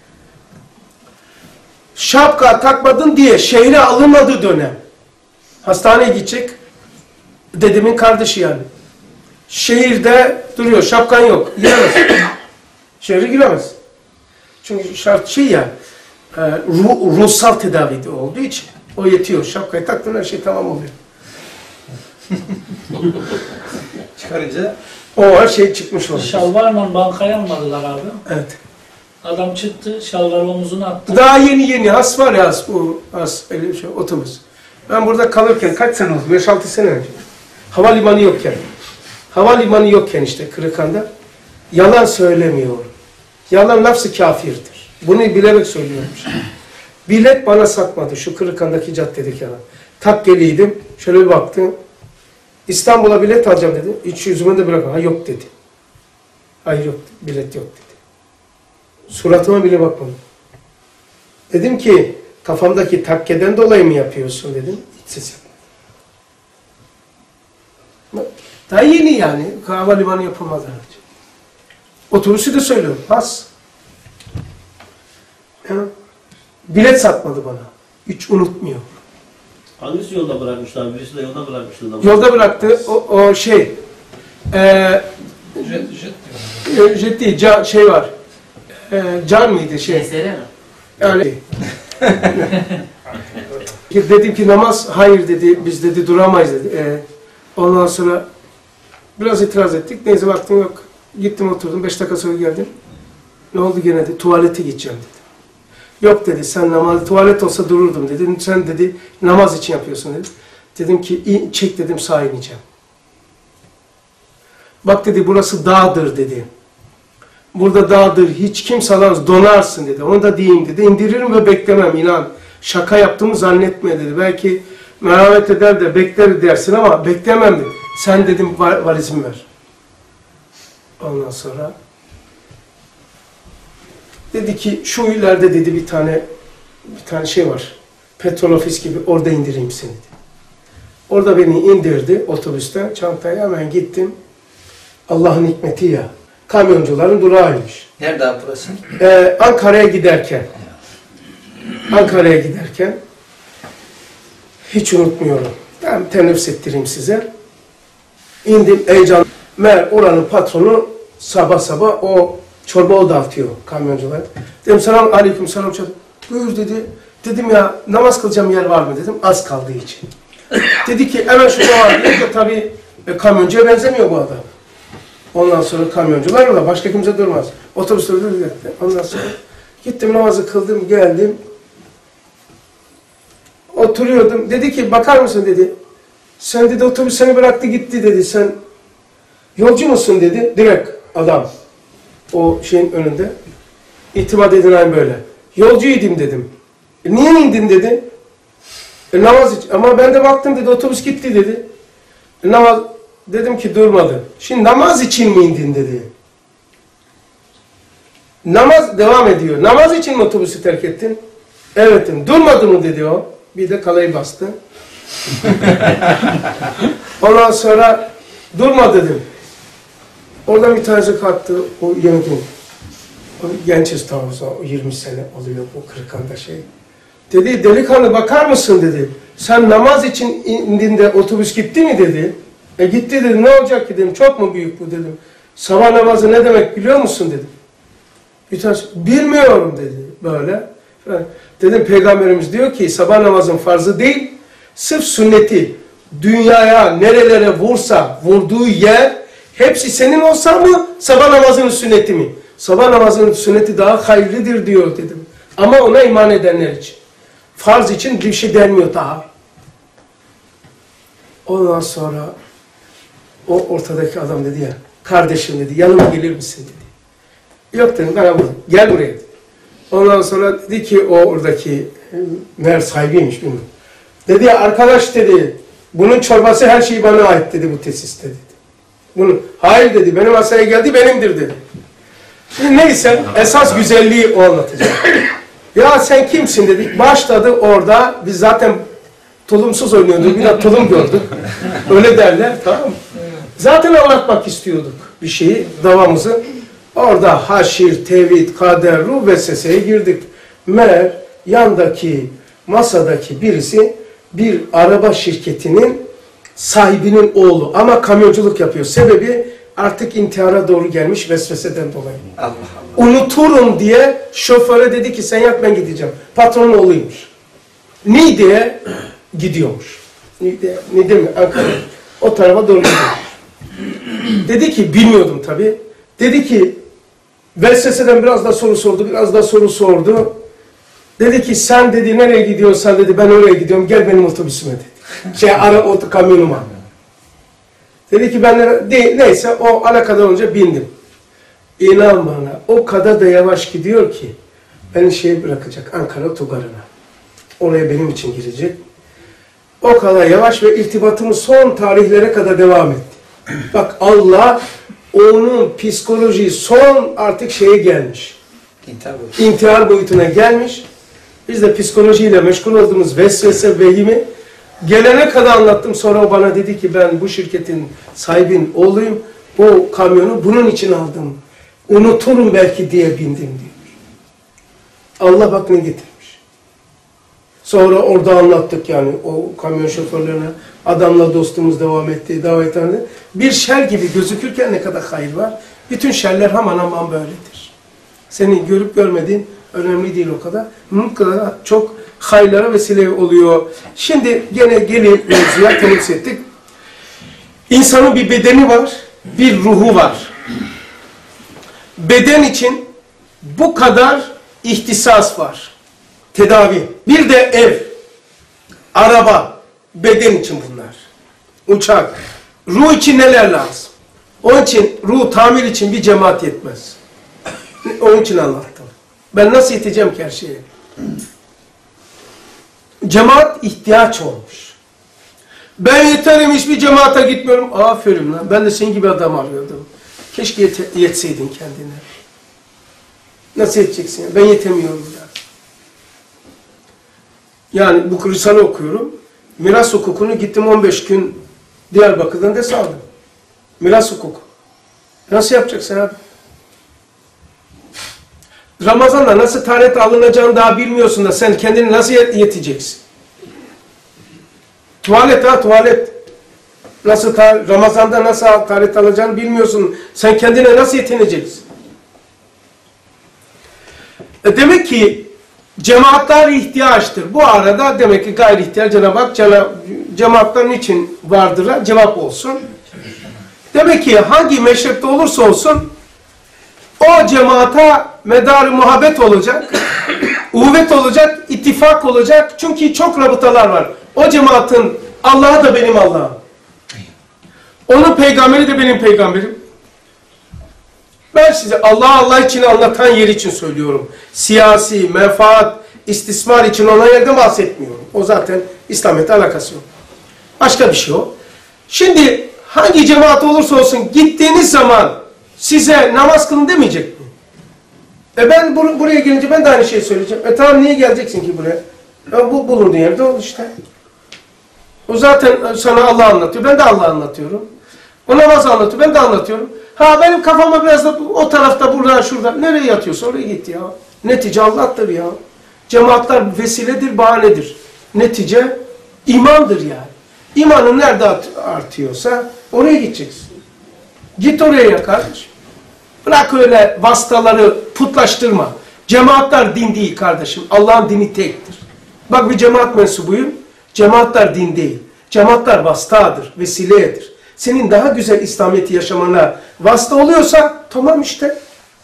Şapka takmadın diye şehre alınmadığı dönem. Hastaneye gidecek. Dedemin kardeşi yani. Şehirde duruyor. Şapkan yok. Giremez. Şehre giremez. Çünkü şart şey ya, e, ruh, ruhsal tedavi olduğu için o yetiyor. Şapkayı taktın her şey tamam oluyor. Çıkarınca o her şey çıkmış oluyor. Şalvarla bankaya almadılar abi. Evet. Adam çıktı, şalvarı omuzuna attı. Daha yeni yeni has var ya has, bu has, öyle bir şey, otobüs. Ben burada kalırken kaç sene oldu? beş altı sene önce. Havalimanı yokken. Havalimanı yokken işte Kırıkhan'da. Yalan söylemiyor. Yalan lafzı kafirdir. Bunu bilerek söylüyorum. Bilet bana satmadı şu Kırıkhan'daki caddedeki adam. Takkeliydim. Şöyle bir baktım. İstanbul'a bilet alacağım dedi. Hiç yüzüme de bırakma. Ha yok dedi. Hayır yok. Bilet yok dedi. Suratıma bile bakmadım. Dedim ki kafamdaki takkeden dolayı mı yapıyorsun dedim. Hiç ses yapmadım. Daha yeni yani. Havalimanı yapılmadan önce. Otobüsü de söylüyorum. Has. Ya, bilet satmadı bana. Hiç unutmuyor. Hangisi yolda bırakmışlar? Birisi de yolda bırakmışlar. Yolda bıraktı. O, o şey. E, jet, jet jet değil. Can, şey var. E, can mıydı şey? Esere mi? Yani. Dedim ki namaz, hayır dedi, biz dedi duramayız dedi. E, ondan sonra biraz itiraz ettik. Neyse baktım yok. Gittim oturdum. Beş dakika sonra geldim. Ne oldu gene dedi. Tuvalete gideceğim dedi. Yok dedi, sen namaz, tuvalet olsa dururdum dedi. Sen dedi, namaz için yapıyorsun dedi. Dedim ki, çek dedim, sağa ineceğim. Bak dedi, burası dağdır dedi. Burada dağdır, hiç kimse alamaz, donarsın dedi. Onu da diyeyim dedi. İndiririm ve beklemem, inan. Şaka yaptığımı zannetme dedi. Belki merhamet eder de bekler dersin ama beklemem dedi. Sen dedim, valizimi ver. Ondan sonra dedi ki şu ileride dedi bir tane bir tane şey var. Petrol ofis gibi, orada indireyim seni dedi. Orada beni indirdi otobüsten, çantaya hemen gittim. Allah'ın hikmeti ya. Kamyoncuların durağıymış. Nerede abi burası? Ee, Ankara'ya giderken. Ankara'ya giderken hiç unutmuyorum. Ben teneffüs ettireyim size. İndim heyecan. Meğer oranın patronu sabah sabah o çorba o dağıtıyor kamyoncular. Dedim selam aleyküm selam çocuk. Buyur dedi. Dedim ya namaz kılacağım yer var mı dedim. Az kaldığı için. Dedi ki hemen şurada var. Dedi tabii e, kamyoncuya benzemiyor bu adam. Ondan sonra kamyoncular orada. Başka kimse durmaz. Otobüste durdu. Ondan sonra gittim namazı kıldım geldim. Oturuyordum. Dedi ki bakar mısın dedi. Sen dedi otobüs seni bıraktı gitti dedi. Sen yolcu musun dedi. Direkt adam o şeyin önünde. İtimat edilen böyle. Yolcuydum dedim. E, niye indin dedi. E, namaz için. Ama ben de baktım dedi otobüs gitti dedi. E, namaz dedim ki durmadı. Şimdi namaz için mi indin dedi. Namaz devam ediyor. Namaz için mi otobüsü terk ettin? Evet dedim. Durmadı mı dedi o. Bir de kalayı bastı. Ondan sonra durma dedim. Oradan bir tanesi kalktı. O yemekin. Gençiz tamam o yirmi sene oluyor bu kırkanda şey. Dedi delikanlı bakar mısın dedi. Sen namaz için indiğinde otobüs gitti mi dedi. E gitti dedi. Ne olacak ki dedim. Çok mu büyük bu dedim. Sabah namazı ne demek biliyor musun dedim. Bir tanesi bilmiyorum dedi böyle. Dedim Peygamberimiz diyor ki sabah namazın farzı değil, sırf sünneti dünyaya nerelere vursa, vurduğu yer hepsi senin olsa mı sabah namazının sünneti mi? Sabah namazının sünneti daha hayırlıdır diyor dedim. Ama ona iman edenler için. Farz için bir şey denmiyor daha. Ondan sonra o ortadaki adam dedi ya, kardeşim dedi yanıma gelir misin dedi. Yok dedim ben buradayım. Gel buraya dedi. Ondan sonra dedi ki o oradaki meğer sahibiymiş bilmiyorum. Dedi ya arkadaş dedi bunun çorbası her şeyi bana ait dedi bu tesiste dedi. Bunu, hayır dedi benim masaya geldi benimdir dedi. Şimdi neyse esas güzelliği o anlatacak. Ya sen kimsin dedik. Başladı orada biz zaten tulumsuz oynuyorduk. Bir de tulum gördük. Öyle derler tamam mı? Zaten anlatmak istiyorduk bir şeyi davamızı. Orada haşir, tevhid, kader, ruh vesveseye girdik. Meğer yandaki masadaki birisi bir araba şirketinin sahibinin oğlu ama kamyonculuk yapıyor. Sebebi artık intihara doğru gelmiş vesveseden dolayı. Allah Allah. Unuturum diye şoföre dedi ki sen yap ben gideceğim. Patronun oğluymuş. Niğde'ye gidiyormuş. Niğde, Niğde mi? Ankara. O tarafa doğru gidiyormuş. Dedi ki bilmiyordum tabii. Dedi ki vesveseden biraz da soru sordu, biraz da soru sordu. Dedi ki sen dedi nereye gidiyorsan dedi ben oraya gidiyorum gel benim otobüsüme dedi. Şey ara o kamyonuma. Dedi ki ben de, neyse o alakadar olunca bindim. İnan bana o kadar da yavaş gidiyor ki beni şeye bırakacak Ankara Otogarı'na. Oraya benim için girecek. O kadar yavaş ve irtibatımız son tarihlere kadar devam etti. Bak Allah onun psikoloji son artık şeye gelmiş. İntihar boyutuna. İntihar boyutuna gelmiş. Biz de psikolojiyle meşgul olduğumuz vesvese, vehimi gelene kadar anlattım. Sonra o bana dedi ki ben bu şirketin sahibinin oğluyum. O kamyonu bunun için aldım. Unuturum belki diye bindim diyor. Allah bak ne getirmiş. Sonra orada anlattık yani o kamyon şoförlerine. Adamla dostumuz devam etti, davet etti. Bir şer gibi gözükürken ne kadar hayır var. Bütün şerler hemen hemen böyledir. Senin görüp görmediğin önemli değil o kadar. Bu kadar çok hayırlara vesile oluyor. Şimdi gene gelin mevzuya temas ettik. İnsanın bir bedeni var, bir ruhu var. Beden için bu kadar ihtisas var. Tedavi. Bir de ev, araba, beden için bunlar. Uçak. Ruh için neler lazım? Onun için ruh tamir için bir cemaat yetmez. Onun için anlattım. Ben nasıl yeteceğim ki her şeye? Cemaat ihtiyaç olmuş. Ben yeterim hiçbir cemaate gitmiyorum. Aferin lan. Ben de senin gibi adam arıyordum. Keşke yete yetseydin kendine. Nasıl yeteceksin? Ben yetemiyorum ya. Yani bu Risale okuyorum. Miras hukukunu gittim on beş gün Diyarbakır'dan ders aldım. Miras hukuku. Nasıl yapacaksın abi? Ramazan'da nasıl taharet alınacağını daha bilmiyorsun da sen kendini nasıl yeteceksin? Tuvalet ha tuvalet. Nasıl Ramazan'da nasıl taharet alacağını bilmiyorsun. Sen kendine nasıl yetineceksin? E demek ki cemaatler ihtiyaçtır. Bu arada demek ki gayri ihtiyaç Cenab-ı Hak cemaatler niçin vardır? Cevap olsun. Demek ki hangi meşrepte olursa olsun o cemaata medar-ı muhabbet olacak, uhuvvet olacak, ittifak olacak. Çünkü çok rabıtalar var. O cemaatin Allah'ı da benim Allah'ım. Onun peygamberi de benim peygamberim. Ben size Allah Allah için anlatan yer için söylüyorum. Siyasi, menfaat, istismar için olan yerden bahsetmiyorum. O zaten İslamiyet'le alakası yok. Başka bir şey o. Şimdi hangi cemaat olursa olsun gittiğiniz zaman size namaz kılın demeyecek mi? E ben bur buraya gelince ben de aynı şeyi söyleyeceğim. E tamam niye geleceksin ki buraya? Ya bu bulunduğun yerde ol işte. O zaten sana Allah anlatıyor. Ben de Allah anlatıyorum. O namaz anlatıyor. Ben de anlatıyorum. Ha benim kafama biraz da o tarafta, buradan, şurada. Nereye yatıyorsa oraya git ya. Netice Allah'tır ya. Cemaatler vesiledir, bahanedir. Netice imandır yani. İmanın nerede artıyorsa oraya gideceksin. Git oraya ya kardeşim. Bırak öyle vasıtaları putlaştırma. Cemaatler din değil kardeşim. Allah'ın dini tektir. Bak bir cemaat mensubuyum. Cemaatler din değil. Cemaatler vasıtadır, vesiledir. Senin daha güzel İslamiyet'i yaşamana vasıta oluyorsa tamam işte.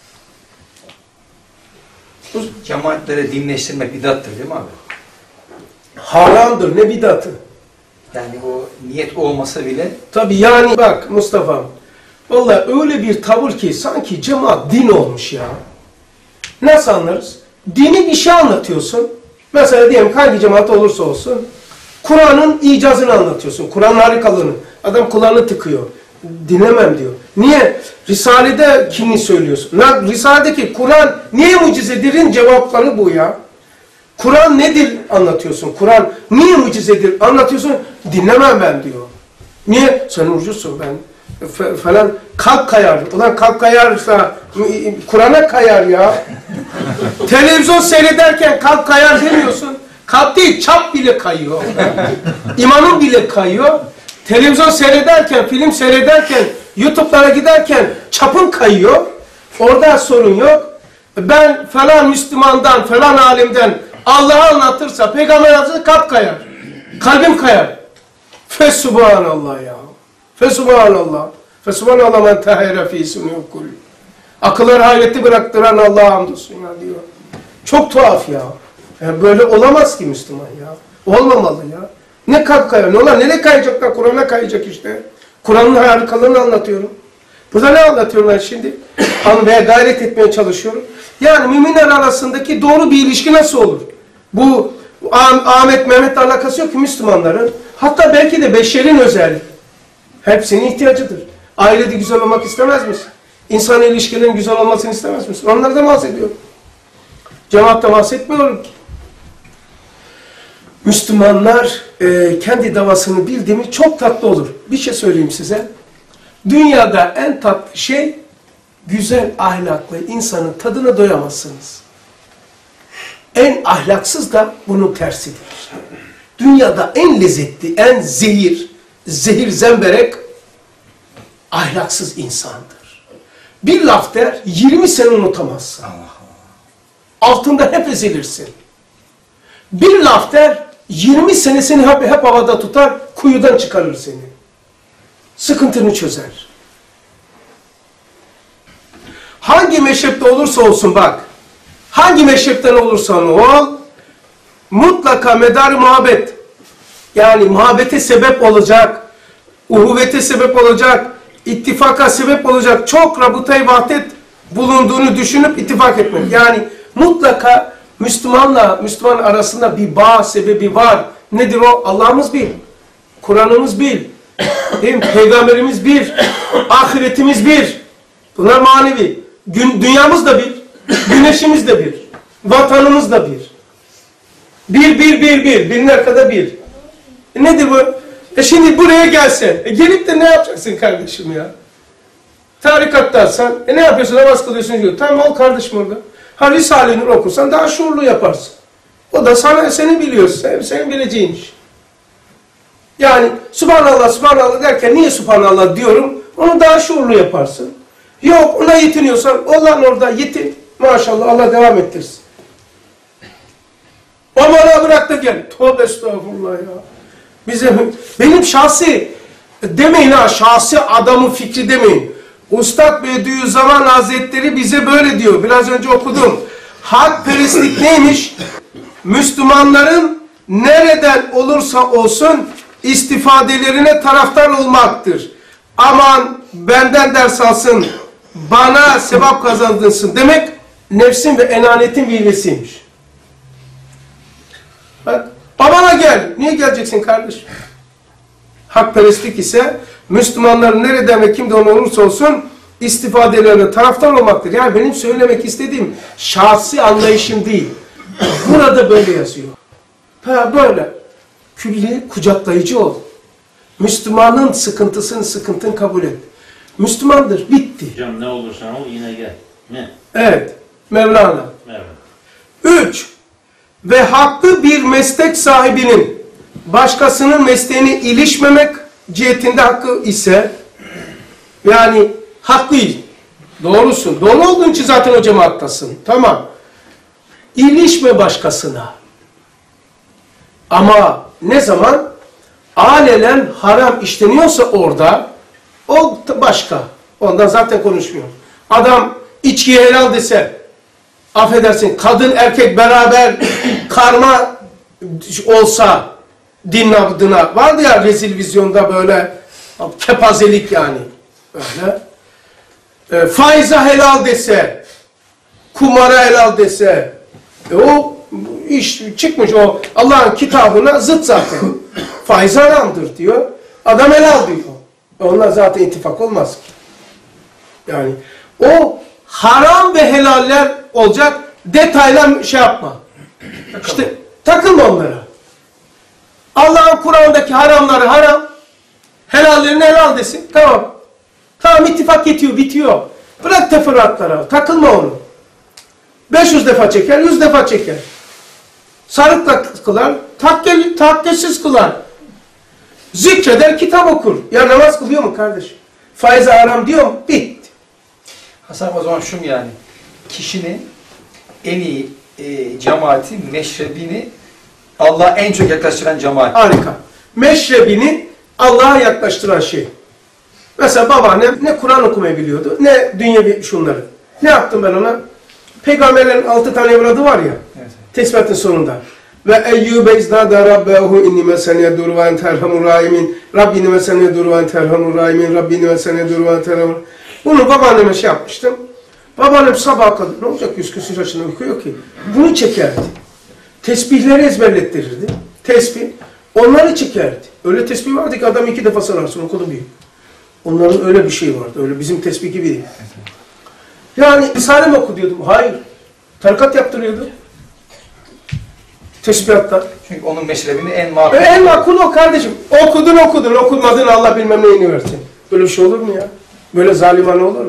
Cemaatleri dinleştirmek bidattır değil mi abi? Haramdır, ne bidatı. Yani o niyet olmasa bile. Tabii yani bak Mustafa'm. Vallahi öyle bir tavır ki sanki cemaat din olmuş ya. Nasıl anlarız? Dini bir şey anlatıyorsun. Mesela diyelim hangi cemaat olursa olsun. Kur'an'ın icazını anlatıyorsun. Kur'an'ın harikalığını. Adam kulağını tıkıyor. Dinlemem diyor. Niye? Risale'de kimi söylüyorsun? Risale'deki Kur'an niye mucizedir'in cevapları bu ya. Kur'an nedir anlatıyorsun. Kur'an niye mucizedir anlatıyorsun. Dinlemem ben diyor. Niye? Sen ucuzsun ben. Falan kalp kayar. Ulan kalp kayarsa Kur'an'a kayar ya. Televizyon seyrederken kalp kayar demiyorsun. Kalp değil, çap bile kayıyor. İmanın bile kayıyor. Televizyon seyrederken, film seyrederken, YouTube'lara giderken çapın kayıyor. Orada sorun yok. Ben falan Müslümandan, falan alimden Allah'ı anlatırsa, Peygamber anlatırsa kalp kayar. Kalbim kayar. Fesubhanallah ya. Fesubhanallah. Fesubhanallah men tehera fîsûnü kul. Akılları hayreti bıraktıran Allah'a hamdolsun ya diyor. Çok tuhaf ya. Yani böyle olamaz ki Müslüman ya. Olmamalı ya. Ne kalp kayar? Ne ola? Nereye kayacaklar? Kur'an'a kayacak işte. Kur'an'ın harikalığını anlatıyorum. Burada ne anlatıyorum ben şimdi? Anlamaya gayret etmeye çalışıyorum. Yani müminler arasındaki doğru bir ilişki nasıl olur? Bu Ahmet, Mehmet'le alakası yok ki Müslümanların. Hatta belki de beşerin özelliği. Hepsinin ihtiyacıdır. Ailede güzel olmak istemez misin? İnsan ilişkilerinin güzel olmasını istemez misin? Onlardan bahsediyorum. Cemaatte bahsetmiyorum ki. Müslümanlar e, kendi davasını bildi mi çok tatlı olur. Bir şey söyleyeyim size. Dünyada en tatlı şey güzel ahlaklı insanın tadına doyamazsınız. En ahlaksız da bunun tersidir. Dünyada en lezzetli, en zehir, zehir zemberek ahlaksız insandır. Bir laf der, yirmi sene unutamazsın. Altında hep ezilirsin. Bir laf der, yirmi sene seni hep, hep havada tutar, kuyudan çıkarır seni. Sıkıntını çözer. Hangi meşrepte olursa olsun bak, hangi meşrepten olursan ol, mutlaka medar-ı muhabbet, yani muhabbete sebep olacak, uhuvvete sebep olacak, ittifaka sebep olacak, çok rabıta-i vahdet bulunduğunu düşünüp ittifak etmek. Yani mutlaka Müslümanla Müslüman arasında bir bağ sebebi var. Nedir o? Allah'ımız bir, Kur'an'ımız bir, değil mi? Peygamberimiz bir, ahiretimiz bir. Bunlar manevi. Gün, dünyamız da bir, güneşimiz de bir, vatanımız da bir. Bir, bir, bir, bir. Birinin arkada bir. E nedir bu? E şimdi buraya gelsen, e gelip de ne yapacaksın kardeşim ya? Tarikattansan, e ne yapıyorsun? Namaz kılıyorsun diyor. Tamam ol kardeşim orada. Ha Risale-i Nur okursan daha şuurlu yaparsın. O da sana, seni biliyorsun. Senin bileceğin iş. Yani Subhanallah, Subhanallah derken niye Subhanallah diyorum? Onu daha şuurlu yaparsın. Yok ona yetiniyorsan olan orada yetin. Maşallah Allah devam ettirsin. Bana bırak da gel. Tövbe estağfurullah ya. Bize, benim şahsi demeyin ha, şahsi adamın fikri demeyin. Üstad Bediüzzaman Hazretleri bize böyle diyor. Biraz önce okudum. Hakperestlik neymiş? Müslümanların nereden olursa olsun istifadelerine taraftar olmaktır. Aman benden ders alsın, bana sevap kazandırsın demek nefsin ve enanetin vilesiymiş. Bak, babana gel. Niye geleceksin kardeş? Hakperestlik ise Müslümanların nereden ve kimde olursa olsun istifadelerine taraftar olmaktır. Yani benim söylemek istediğim şahsi anlayışım değil. Burada böyle yazıyor. Ha böyle. Külli kucaklayıcı ol. Müslümanın sıkıntısını sıkıntın kabul et. Müslümandır. Bitti. Hocam ne olursan ol yine gel. Ne? Evet. Mevlana. Merhaba. Üç. Ve haklı bir meslek sahibinin başkasının mesleğini ilişmemek cihetinde hakkı ise, yani haklı, doğrusun. Doğru olduğun için zaten o cemaattasın. Tamam. İlişme başkasına. Ama ne zaman alelen haram işleniyorsa orada, o başka. Ondan zaten konuşmuyor. Adam içkiyi helal dese, affedersin, kadın erkek beraber karma olsa din adına, vardı ya rezil vizyonda böyle kepazelik yani. Öyle. E, faize helal dese, kumara helal dese, e, o iş çıkmış, o Allah'ın kitabına zıt zaten. Faiz haramdır diyor. Adam helal diyor. Onlar zaten ittifak olmaz ki. Yani o haram ve helaller olacak, detayla şey yapma. İşte takılma onlara. Allah'ın Kur'an'daki haramları haram, helallerini helal desin. Tamam. Tamam, ittifak yetiyor, bitiyor. Bırak teferruatlara, takılma onu. beş yüz defa çeker, yüz defa çeker. Sarıkla kılar, takke, takkesiz kılar. Zikreder, kitap okur. Ya namaz kılıyor mu kardeşim? Faize haram diyor mu? Bitti. Hasan, o zaman şu mu yani? Kişinin en iyi e, cemaati, meşrebini Allah'a en çok yaklaştıran cemaat. Harika. Meşrebini Allah'a yaklaştıran şey. Mesela babaannem ne Kur'an okumayı biliyordu, ne dünyevi şunları. Ne yaptım ben ona? Peygamberlerin altı tane evladı var ya, Evet. tesbihatın sonunda. Ve eyyûbe iznâdâ rabbehu inni mesene dur ve enterhamur rahimin. Rabbini mesene dur ve enterhamur rahimin. Rabbini mesene dur ve enterhamur. Bunu babaanneme şey yapmıştım. Babaannem sabaha kadar, ne olacak, yüz küsur yaşında uykuyor ki? Bunu çekerdi. Tesbihleri ezberlettirirdi. Tesbih. Onları çekerdi. Öyle tesbih vardı ki adam iki defa sanarsın, o kadar büyük. Onların öyle bir şey vardı. Öyle bizim tesbih gibi değil. Yani Risale mi oku diyordum? Hayır. Tarikat yaptırıyordu. Tesbihatta. Çünkü onun meşrebini en makul. E, en makul o kardeşim. Okudun okudun, okumadın Allah bilmem neyini versin. Böyle bir şey olur mu ya? Böyle zalimane olur mu?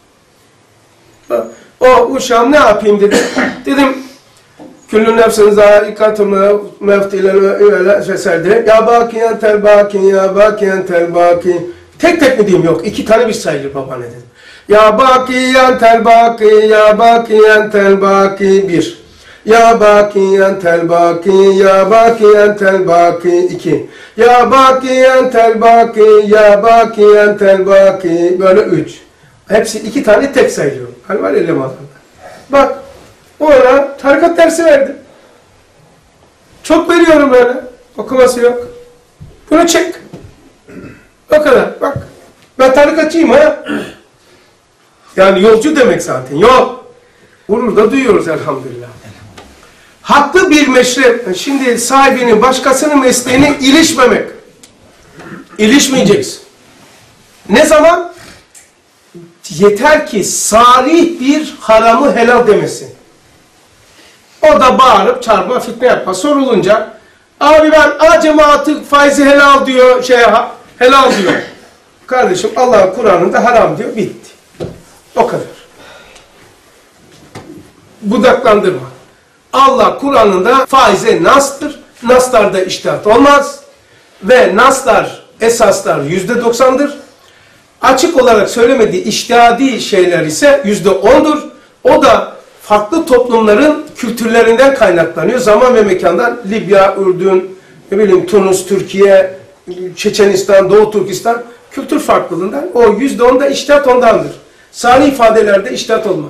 O uşağım ne yapayım dedim. Dedim küllü nefsin zâikatımı mevtiyle feserde. Ya bakiyen tel baki, ya bakiyen tel baki. Tek tek mi diyeyim? Yok. İki tane bir sayılır babaanne dedim. Ya bakiyen tel baki, ya bakiyen tel baki. Bir. Ya bakiyen tel baki, ya bakiyen tel baki. İki. Ya bakiyen tel baki, ya bakiyen tel baki. Böyle üç. Hepsi iki tane tek sayılıyor. Hani var ya lemazanda. Bak, ona tarikat dersi verdim. Çok veriyorum böyle. Okuması yok. Bunu çek. O kadar. Bak. Ben tarikatçıyım ha. Yani yolcu demek zaten. Yol. Bunu da duyuyoruz elhamdülillah. Haklı bir meşrep. Şimdi sahibinin başkasının mesleğine ilişmemek. İlişmeyeceksin. Ne zaman? Yeter ki salih bir haramı helal demesin. O da bağırıp çarpma fitne yapma. Sorulunca abi ben a cemaati faizi helal diyor, şey helal diyor. Kardeşim Allah'ın Kur'an'ında haram diyor. Bitti. O kadar. Budaklandırma. Allah Kur'an'ında faize nastır. Naslarda içtihat olmaz. Ve naslar, esaslar yüzde doksandır. Açık olarak söylemediği içtihadi şeyler ise yüzde ondur. O da farklı toplumların kültürlerinden kaynaklanıyor. Zaman ve mekandan Libya, Ürdün, ne bileyim Tunus, Türkiye, Çeçenistan, Doğu Türkistan kültür farklılığından. O yüzde on da içtihat ondandır. Sani ifadelerde içtihat olmaz.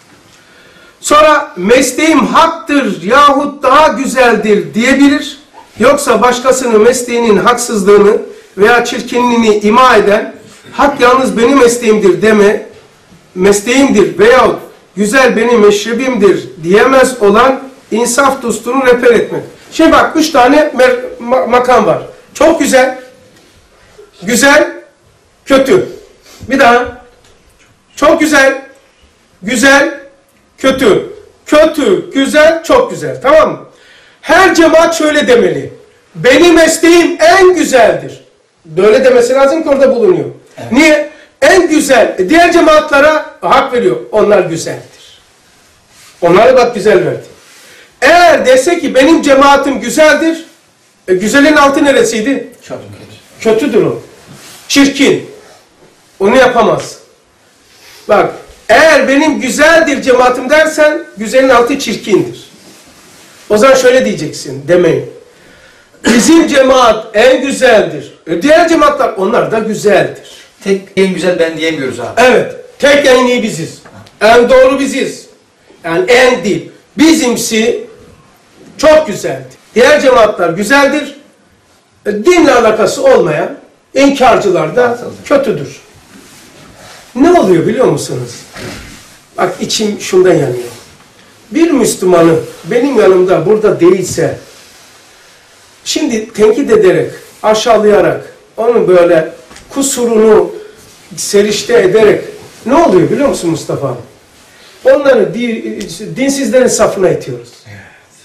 Sonra mesleğim haktır yahut daha güzeldir diyebilir. Yoksa başkasının mesleğinin haksızlığını veya çirkinliğini ima eden, hak yalnız benim mesleğimdir deme, mesleğimdir veyahut güzel benim meşrebimdir diyemez olan insaf dostunu reper etmek. Şimdi bak üç tane ma makam var. Çok güzel, güzel, kötü. Bir daha. Çok güzel, güzel, kötü. Kötü, güzel, çok güzel. Tamam mı? Her cemaat şöyle demeli. Benim mesleğim en güzeldir. Böyle demesi lazım ki orada bulunuyor. Evet. Niye? En güzel. Diğer cemaatlara hak veriyor. Onlar güzeldir. Onlara bak güzel verdi. Eğer dese ki benim cemaatim güzeldir, e, güzelin altı neresiydi? Çok kötü. Kötüdür o. Çirkin. Onu yapamaz. Bak, eğer benim güzeldir cemaatim dersen, güzelin altı çirkindir. O zaman şöyle diyeceksin, demeyin. Bizim cemaat en güzeldir. E, diğer cemaatler, onlar da güzeldir. Tek en güzel ben diyemiyoruz abi. Evet, tek en iyi biziz. En doğru biziz. Yani en değil. Bizimsi çok güzeldir. Diğer cemaatler güzeldir. E, dinle alakası olmayan inkarcılar da kötüdür. Ne oluyor biliyor musunuz? Bak içim şundan yanıyor. Bir Müslümanın benim yanımda burada değilse, şimdi tenkit ederek, aşağılayarak, onun böyle kusurunu serişte ederek ne oluyor biliyor musun Mustafa? Onları dinsizlerin safına itiyoruz. Evet.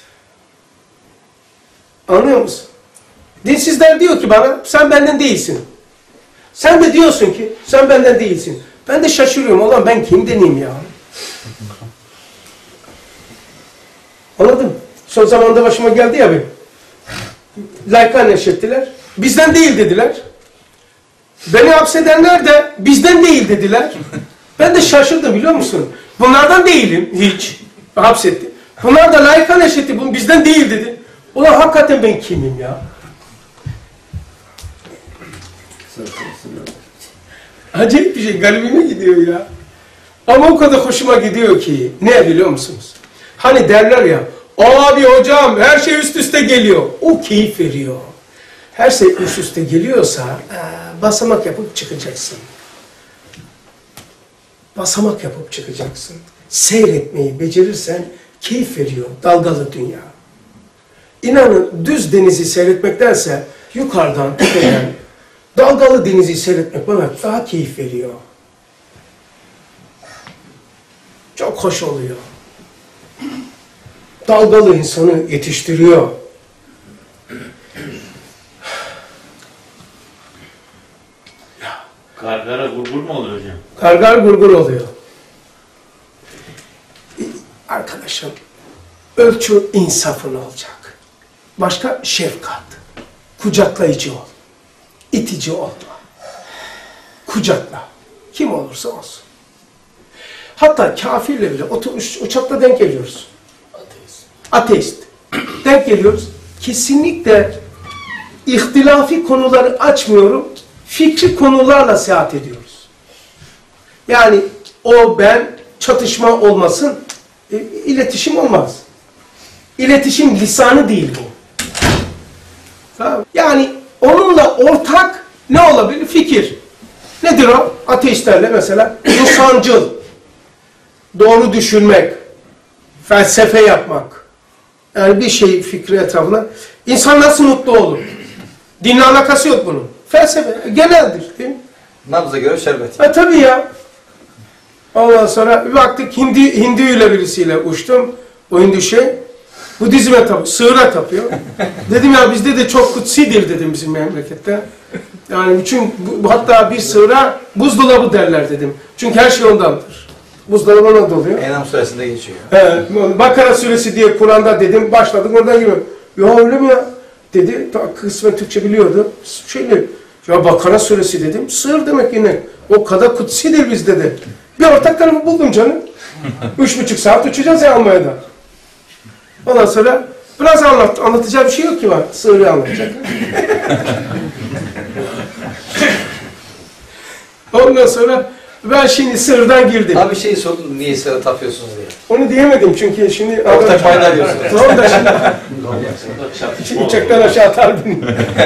Anlıyor musun? Dinsizler diyor ki bana, sen benden değilsin. Sen de diyorsun ki, sen benden değilsin. Ben de şaşırıyorum, ulan ben kim deneyim ya? Anladın? Son zamanda başıma geldi ya benim. Layıklar neşrettiler. Bizden değil dediler. Beni hapsedenler de bizden değil dediler. Ben de şaşırdım biliyor musun? Bunlardan değilim hiç. Hapsetti. Bunlar da layıklar neşretti. Bu bizden değil dedi. Ulan hakikaten ben kimim ya? Acayip bir şey. Garibime gidiyor ya. Ama o kadar hoşuma gidiyor ki. Ne biliyor musunuz? Hani derler ya, abi hocam her şey üst üste geliyor. O keyif veriyor. Her şey üst üste geliyorsa basamak yapıp çıkacaksın. Basamak yapıp çıkacaksın. Seyretmeyi becerirsen keyif veriyor dalgalı dünya. İnanın düz denizi seyretmektense yukarıdan tepeden dalgalı denizi seyretmek bana daha keyif veriyor. Çok hoş oluyor. Dalgalı insanı yetiştiriyor. Gargara gurgur mu oluyor hocam? Gargar gurgur oluyor. Arkadaşım, ölçü insafın olacak. Başka şefkat. Kucaklayıcı ol. İtici olma. Kucakla. Kim olursa olsun. Hatta kafirle bile oturmuş uçakla denk geliyoruz. Ateist. Ateist. Denk geliyoruz. Kesinlikle ihtilafi konuları açmıyorum. Fikri konularla seyahat ediyoruz. Yani o ben çatışma olmasın, e, iletişim olmaz. İletişim lisanı değil bu. Tamam. Yani onunla ortak ne olabilir? Fikir. Nedir o? Ateistlerle mesela insancıl, doğru düşünmek, felsefe yapmak. Yani bir şey fikri etrafında. İnsan nasıl mutlu olur? Dinle alakası yok bunun. Felsefe geneldir değil mi? Nabza göre şerbet. Ha tabii ya. Ondan sonra bir baktık Hindi, Hindu ile birisiyle uçtum. O Hindu şey Budizm'e tapıyor, sığıra tapıyor. Dedim ya bizde de çok kutsidir dedim bizim memlekette. Yani bütün bu, hatta bir sığıra buzdolabı derler dedim. Çünkü her şey ondandır. Buzdolabı ona doluyor. Enam suresinde geçiyor. He, Bakara suresi diye Kur'an'da dedim başladık oradan gibi. Ya öyle mi ya? Dedi, kısmen Türkçe biliyordu. Şöyle, ya Bakara suresi dedim, sığır demek yine. O kadar kutsidir biz dedi. Bir ortak tarafı buldum canım. Üç buçuk saat uçacağız ya Almanya'da. Ondan sonra biraz anlat, anlatacağı bir şey yok ki var. Sığırı anlatacak. Ondan sonra Ben şimdi sırdan girdim. Abi şey sordum, niye sıra tapıyorsunuz diye. Onu diyemedim çünkü şimdi... Ortak payda arıyorsunuz. Tamam da şimdi uçaktan aşağı atar beni.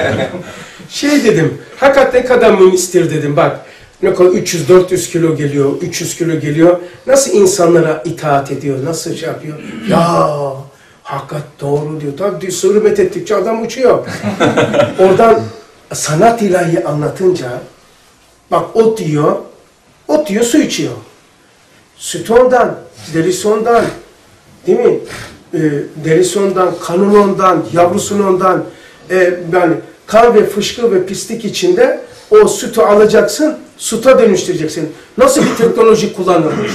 Şey dedim, hakikaten ne kadar münistir dedim bak. Ne kadar üç yüz dört yüz kilo geliyor, üç yüz kilo geliyor. Nasıl insanlara itaat ediyor, nasıl şey yapıyor? Ya hakikat doğru diyor. Tabii diyor, hürmet ettikçe adam uçuyor. Oradan sanat ilahi anlatınca, bak ot diyor, ot diyor su içiyor. Süt ondan, derisi ondan, değil mi? E, derisi ondan, kanun ondan, yavrusun ondan. E, yani kan ve fışkı ve pislik içinde o sütü alacaksın, süta dönüştüreceksin. Nasıl bir teknoloji kullanılmış?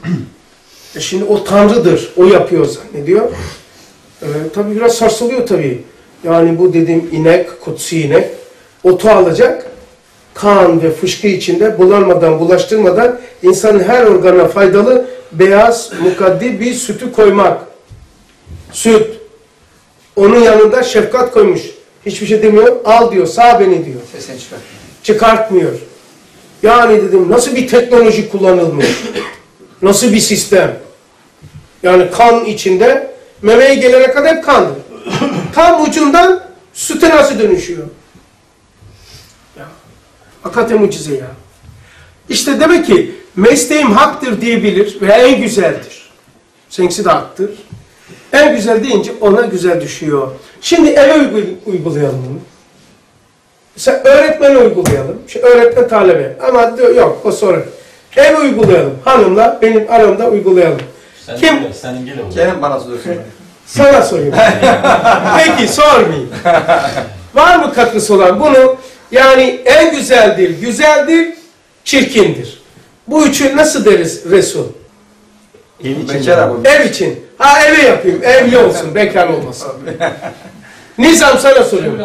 E şimdi o Tanrı'dır, o yapıyor zannediyor. E, tabii biraz sarsılıyor tabii. Yani bu dediğim inek, kutsi inek, otu alacak, kan ve fışkı içinde bulanmadan, bulaştırmadan insanın her organına faydalı beyaz, mukaddi bir sütü koymak. Süt. Onun yanında şefkat koymuş. Hiçbir şey demiyor. Al diyor, sağ beni diyor. Sesini çıkar. Çıkartmıyor. Yani dedim nasıl bir teknoloji kullanılmış? Nasıl bir sistem? Yani kan içinde memeye gelene kadar hep kandır. Tam ucundan süte nasıl dönüşüyor? Ya, hakikaten mucize ya. İşte demek ki mesleğim haktır diyebilir veya en güzeldir. Seninkisi de haktır. En güzel deyince ona güzel düşüyor. Şimdi eve uygulayalım bunu. Mesela öğretmene uygulayalım. Şu öğretmen talebe. Ama diyor, yok o sorun. Eve uygulayalım. Hanımla benim aramda uygulayalım. Sen Kim? Gel, sen gel oğlum. Kerem bana soruyorsun. Sana sorayım. Peki sormayayım. Var mı katkısı olan? Bunu yani en güzeldir, güzeldir, çirkindir. Bu üçü nasıl deriz Resul? Ev için Bekar abi. Ev için. Ha eve yapayım. Evli olsun. Bekar olmasın. Nizam sana soruyorum.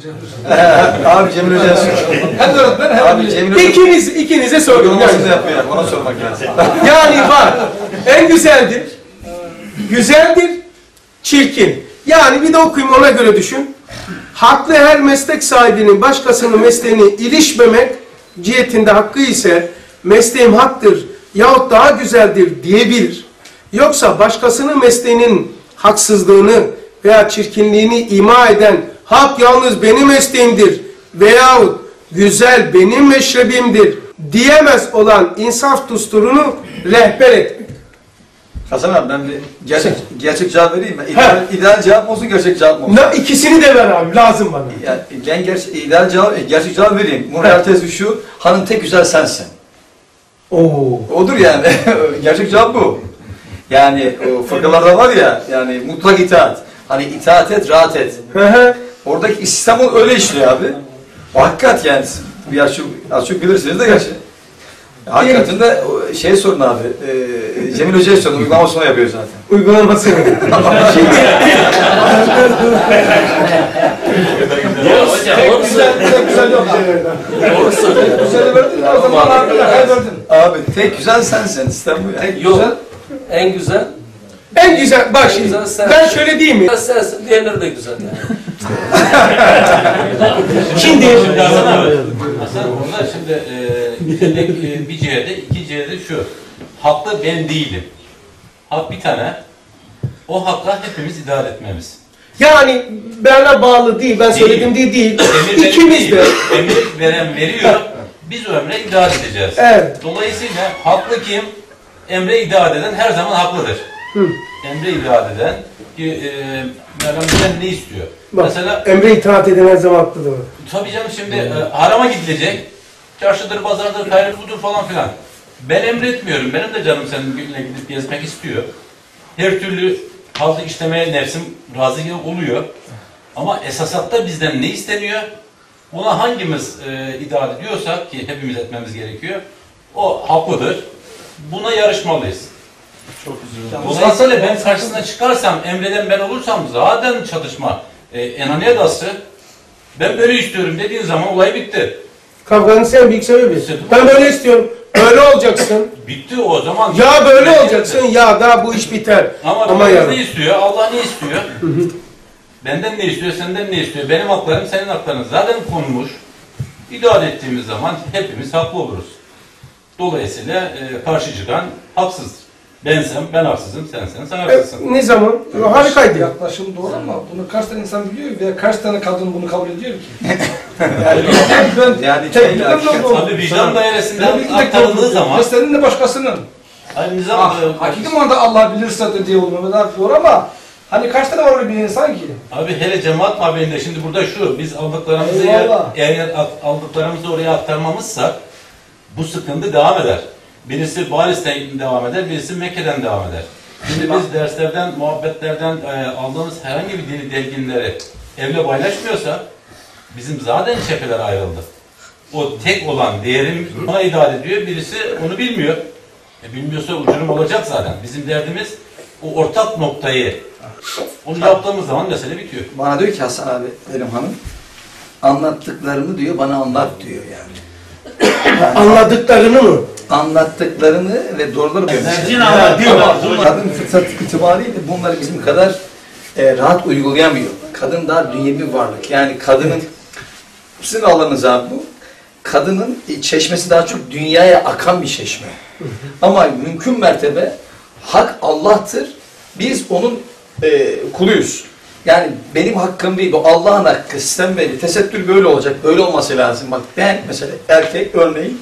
Abi Cemil Hoca'ya sor. Hem öğretmen hem abi Cemil Hoca. İkiniz, ikinize soruyorum. Uygulamasını Yani, yapıyor yani. Ona sormak lazım. yani var. En güzeldir. Güzeldir. Çirkin. Yani bir de okuyayım ona göre düşün. Haklı her meslek sahibinin başkasının mesleğine ilişmemek cihetinde hakkı ise mesleğim haktır yahut daha güzeldir diyebilir. Yoksa başkasının mesleğinin haksızlığını veya çirkinliğini ima eden hak yalnız benim mesleğimdir veyahut güzel benim meşrebimdir diyemez olan insaf dusturunu rehber etmek. Hasan abi ben bir gerçek, gerçek cevap vereyim mi? İdeal, ideal cevap mı olsun, gerçek cevap mı olsun? Ne, ikisini de ver abi, lazım bana. Yani ben gerçek, ideal cevap, gerçek cevap vereyim. Bunun realitesi şu, hanım tek güzel sensin. Oo. Odur yani. Gerçek cevap bu. Yani o fıkralarda var ya, yani mutlak itaat. Hani itaat et, rahat et. Hı hı. Oradaki İstanbul öyle işliyor abi. O hakikat yani. Bir az çok, az çok bilirsiniz de gerçi. Hakikaten de o şey sorun abi. E, Cemil Hoca'ya sorun. Uygulamasını yapıyor zaten. Uygulaması. Şimdi Ya hocam, onu güzel, güzel, güzel yok şeylerden. Güzel verdin mi? O zaman abi verdin. Abi tek güzel sensin İstanbul yani. Tek güzel, en güzel. en güzel, bak En şimdi, güzel sen. ben şöyle diyeyim mi? Güzel sensin, diğerleri de güzel yani. Şimdi, Şimdi Hasan abi, Hasan burada şimdi e, şimdi, e, bir cihede, iki cihede şu. Haklı ben değilim. Hak bir tane. O hakla hepimiz idare etmemiz. yani bana bağlı değil, ben söylediğim diye değil. Emir veren İkimiz de. değil, Emir veren veriyor. Biz o emre idare edeceğiz. Evet. Dolayısıyla haklı kim? Emre idare eden her zaman haklıdır. Hı. Emre idare eden ki e, Mevlam bizden ne istiyor? Bak, Mesela emre itaat eden her zaman haklıdır. tabii canım şimdi e, harama gidilecek. Çarşıdır, pazardır, gayrı budur falan filan. Ben emretmiyorum. Benim de canım seninle gidip gezmek istiyor. Her türlü hazı işlemeye nefsim razı oluyor. Ama esasatta bizden ne isteniyor? Buna hangimiz e, idare ediyorsak ki hepimiz etmemiz gerekiyor. O haklıdır. Buna yarışmalıyız. Çok güzel. Dolayısıyla ben karşısına çıkarsam, emreden ben olursam zaten çatışma. E, enaniyet aslı. Ben böyle istiyorum dediğin zaman olay bitti. Kavganın sen büyük sebebi. Ben böyle istiyorum. Böyle olacaksın. Bitti o zaman. Ya böyle olacaksın ya da bu iş biter. Ama, Ama Ama yarın. ne istiyor? Allah ne istiyor? Benden ne istiyor? Senden ne istiyor? Benim haklarım senin hakların zaten konmuş. İdare ettiğimiz zaman hepimiz haklı oluruz. Dolayısıyla e, karşı çıkan haksızdır. Bensem ben haksızım, sensen sen E, haksızsın. ne zaman? Harikaydı. Yaklaşım doğru ama bunu kaç tane insan biliyor veya kaç tane kadın bunu kabul ediyor ki? Yani, ben yani tek kendi bilmem hakikat- oldu. Tabii vicdan dairesinden Ben bir tek aktarıldığı kabul zaman, Ya senin de başkasının. hani nizam, Ah, e, hakiki manada Allah bilirse de diye olur Mehmet abi doğru ama hani kaç tane var öyle bir insan ki? abi hele cemaat mabeyinde şimdi burada şu, biz aldıklarımızı eğer, Eyvallah. eğer at- aldıklarımızı oraya aktarmamızsa bu sıkıntı devam eder. Birisi Paris'ten devam eder, birisi Mekke'den devam eder. Şimdi biz derslerden, muhabbetlerden e, aldığımız herhangi bir dini delginleri evle paylaşmıyorsa bizim zaten cepheler ayrıldı. O tek olan değerim buna idare ediyor, birisi onu bilmiyor. E, bilmiyorsa uçurum olacak zaten. Bizim derdimiz o ortak noktayı, onu yaptığımız zaman mesele bitiyor. Bana diyor ki Hasan abi, Elim Hanım, anlattıklarını diyor, bana anlat diyor yani. Anladıklarını mı? Anlattıklarını ve doğruları diyor. Mercin Ama anlatıyorlar. kadın fıtrat itibariyle bunları bizim kadar e, rahat uygulayamıyor. Kadın daha dünyevi bir varlık. Yani kadının, sizin alanınız abi bu, kadının çeşmesi daha çok dünyaya akan bir çeşme. Ama mümkün mertebe hak Allah'tır. Biz onun e, kuluyuz. Yani benim hakkım değil, bu Allah'ın hakkı, sistem belli. Tesettür böyle olacak, böyle olması lazım. Bak ben mesela erkek örneğin,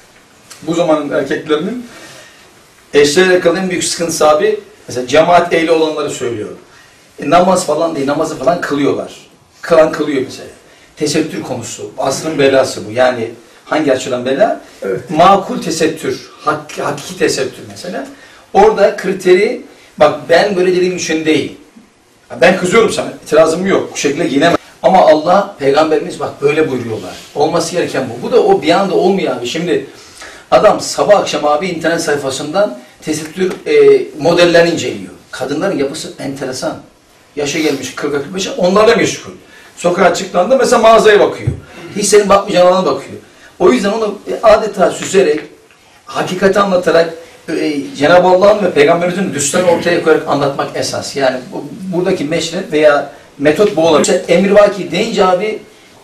bu zamanın erkeklerinin eşleriyle alakalı en büyük sıkıntısı abi, mesela cemaat ehli olanları söylüyorum. E, namaz falan değil, namazı falan kılıyorlar. Kılan kılıyor mesela. Tesettür konusu, asrın belası bu. Yani hangi açıdan bela? Evet. Makul tesettür, hak, hakiki tesettür mesela. Orada kriteri, bak ben böyle dediğim için değil. Ben kızıyorum sana, itirazım yok. Bu şekilde giyinemem. Ama Allah, Peygamberimiz bak böyle buyuruyorlar. Olması gereken bu. Bu da o bir anda olmuyor abi. Şimdi adam sabah akşam abi internet sayfasından tesettür e, modellerini inceliyor. Kadınların yapısı enteresan. Yaşa gelmiş kırka kırk beşe onlarla meşgul. Sokağa çıktığında mesela mağazaya bakıyor. Hiç senin bakmayacağın alana bakıyor. O yüzden onu adeta süzerek, hakikati anlatarak, e, Cenab-ı Allah'ın ve Peygamberimizin düsturlarını ortaya koyarak anlatmak esas. Yani bu, buradaki meşret veya metot bu olabilir. Emrivaki deyince abi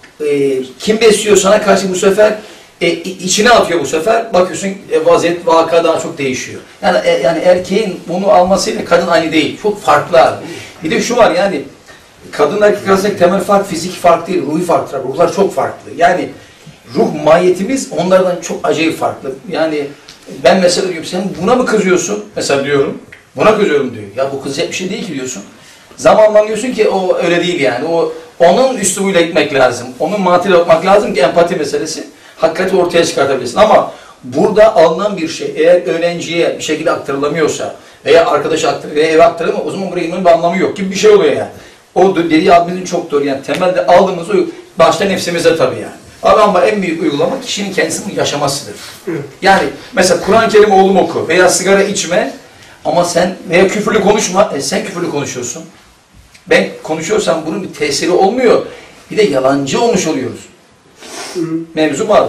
e, kim besliyor sana karşı bu sefer e, içine atıyor bu sefer. Bakıyorsun e, vaziyet, vaka daha çok değişiyor. Yani e, yani erkeğin bunu almasıyla kadın aynı değil. Çok farklı abi. Bir de şu var yani kadın erkek arasındaki temel fark fizik fark değil, ruhi farktır. Ruhlar çok farklı. Yani ruh mahiyetimiz onlardan çok acayip farklı. Yani ben mesela diyorum sen buna mı kızıyorsun? Mesela diyorum. Buna kızıyorum diyor. Ya bu kızacak bir şey değil ki diyorsun. Zamanla anlıyorsun ki o öyle değil yani. O onun üslubuyla gitmek lazım. Onun mantığıyla bakmak lazım ki empati meselesi. Hakikati ortaya çıkartabilirsin. Ama burada alınan bir şey eğer öğrenciye bir şekilde aktarılamıyorsa veya arkadaşa aktarılıyor veya eve aktarılamıyor o zaman buraya girmenin bir anlamı yok gibi bir şey oluyor yani. O dediği abimizin çok doğru yani temelde aldığımız o başta nefsimize tabii yani. Ama en büyük uygulama kişinin kendisinin yaşamasıdır. Yani mesela Kur'an-ı Kerim oğlum oku veya sigara içme ama sen veya küfürlü konuşma, e sen küfürlü konuşuyorsun. Ben konuşuyorsam bunun bir tesiri olmuyor. Bir de yalancı olmuş oluyoruz. Hı hı. Mevzu var.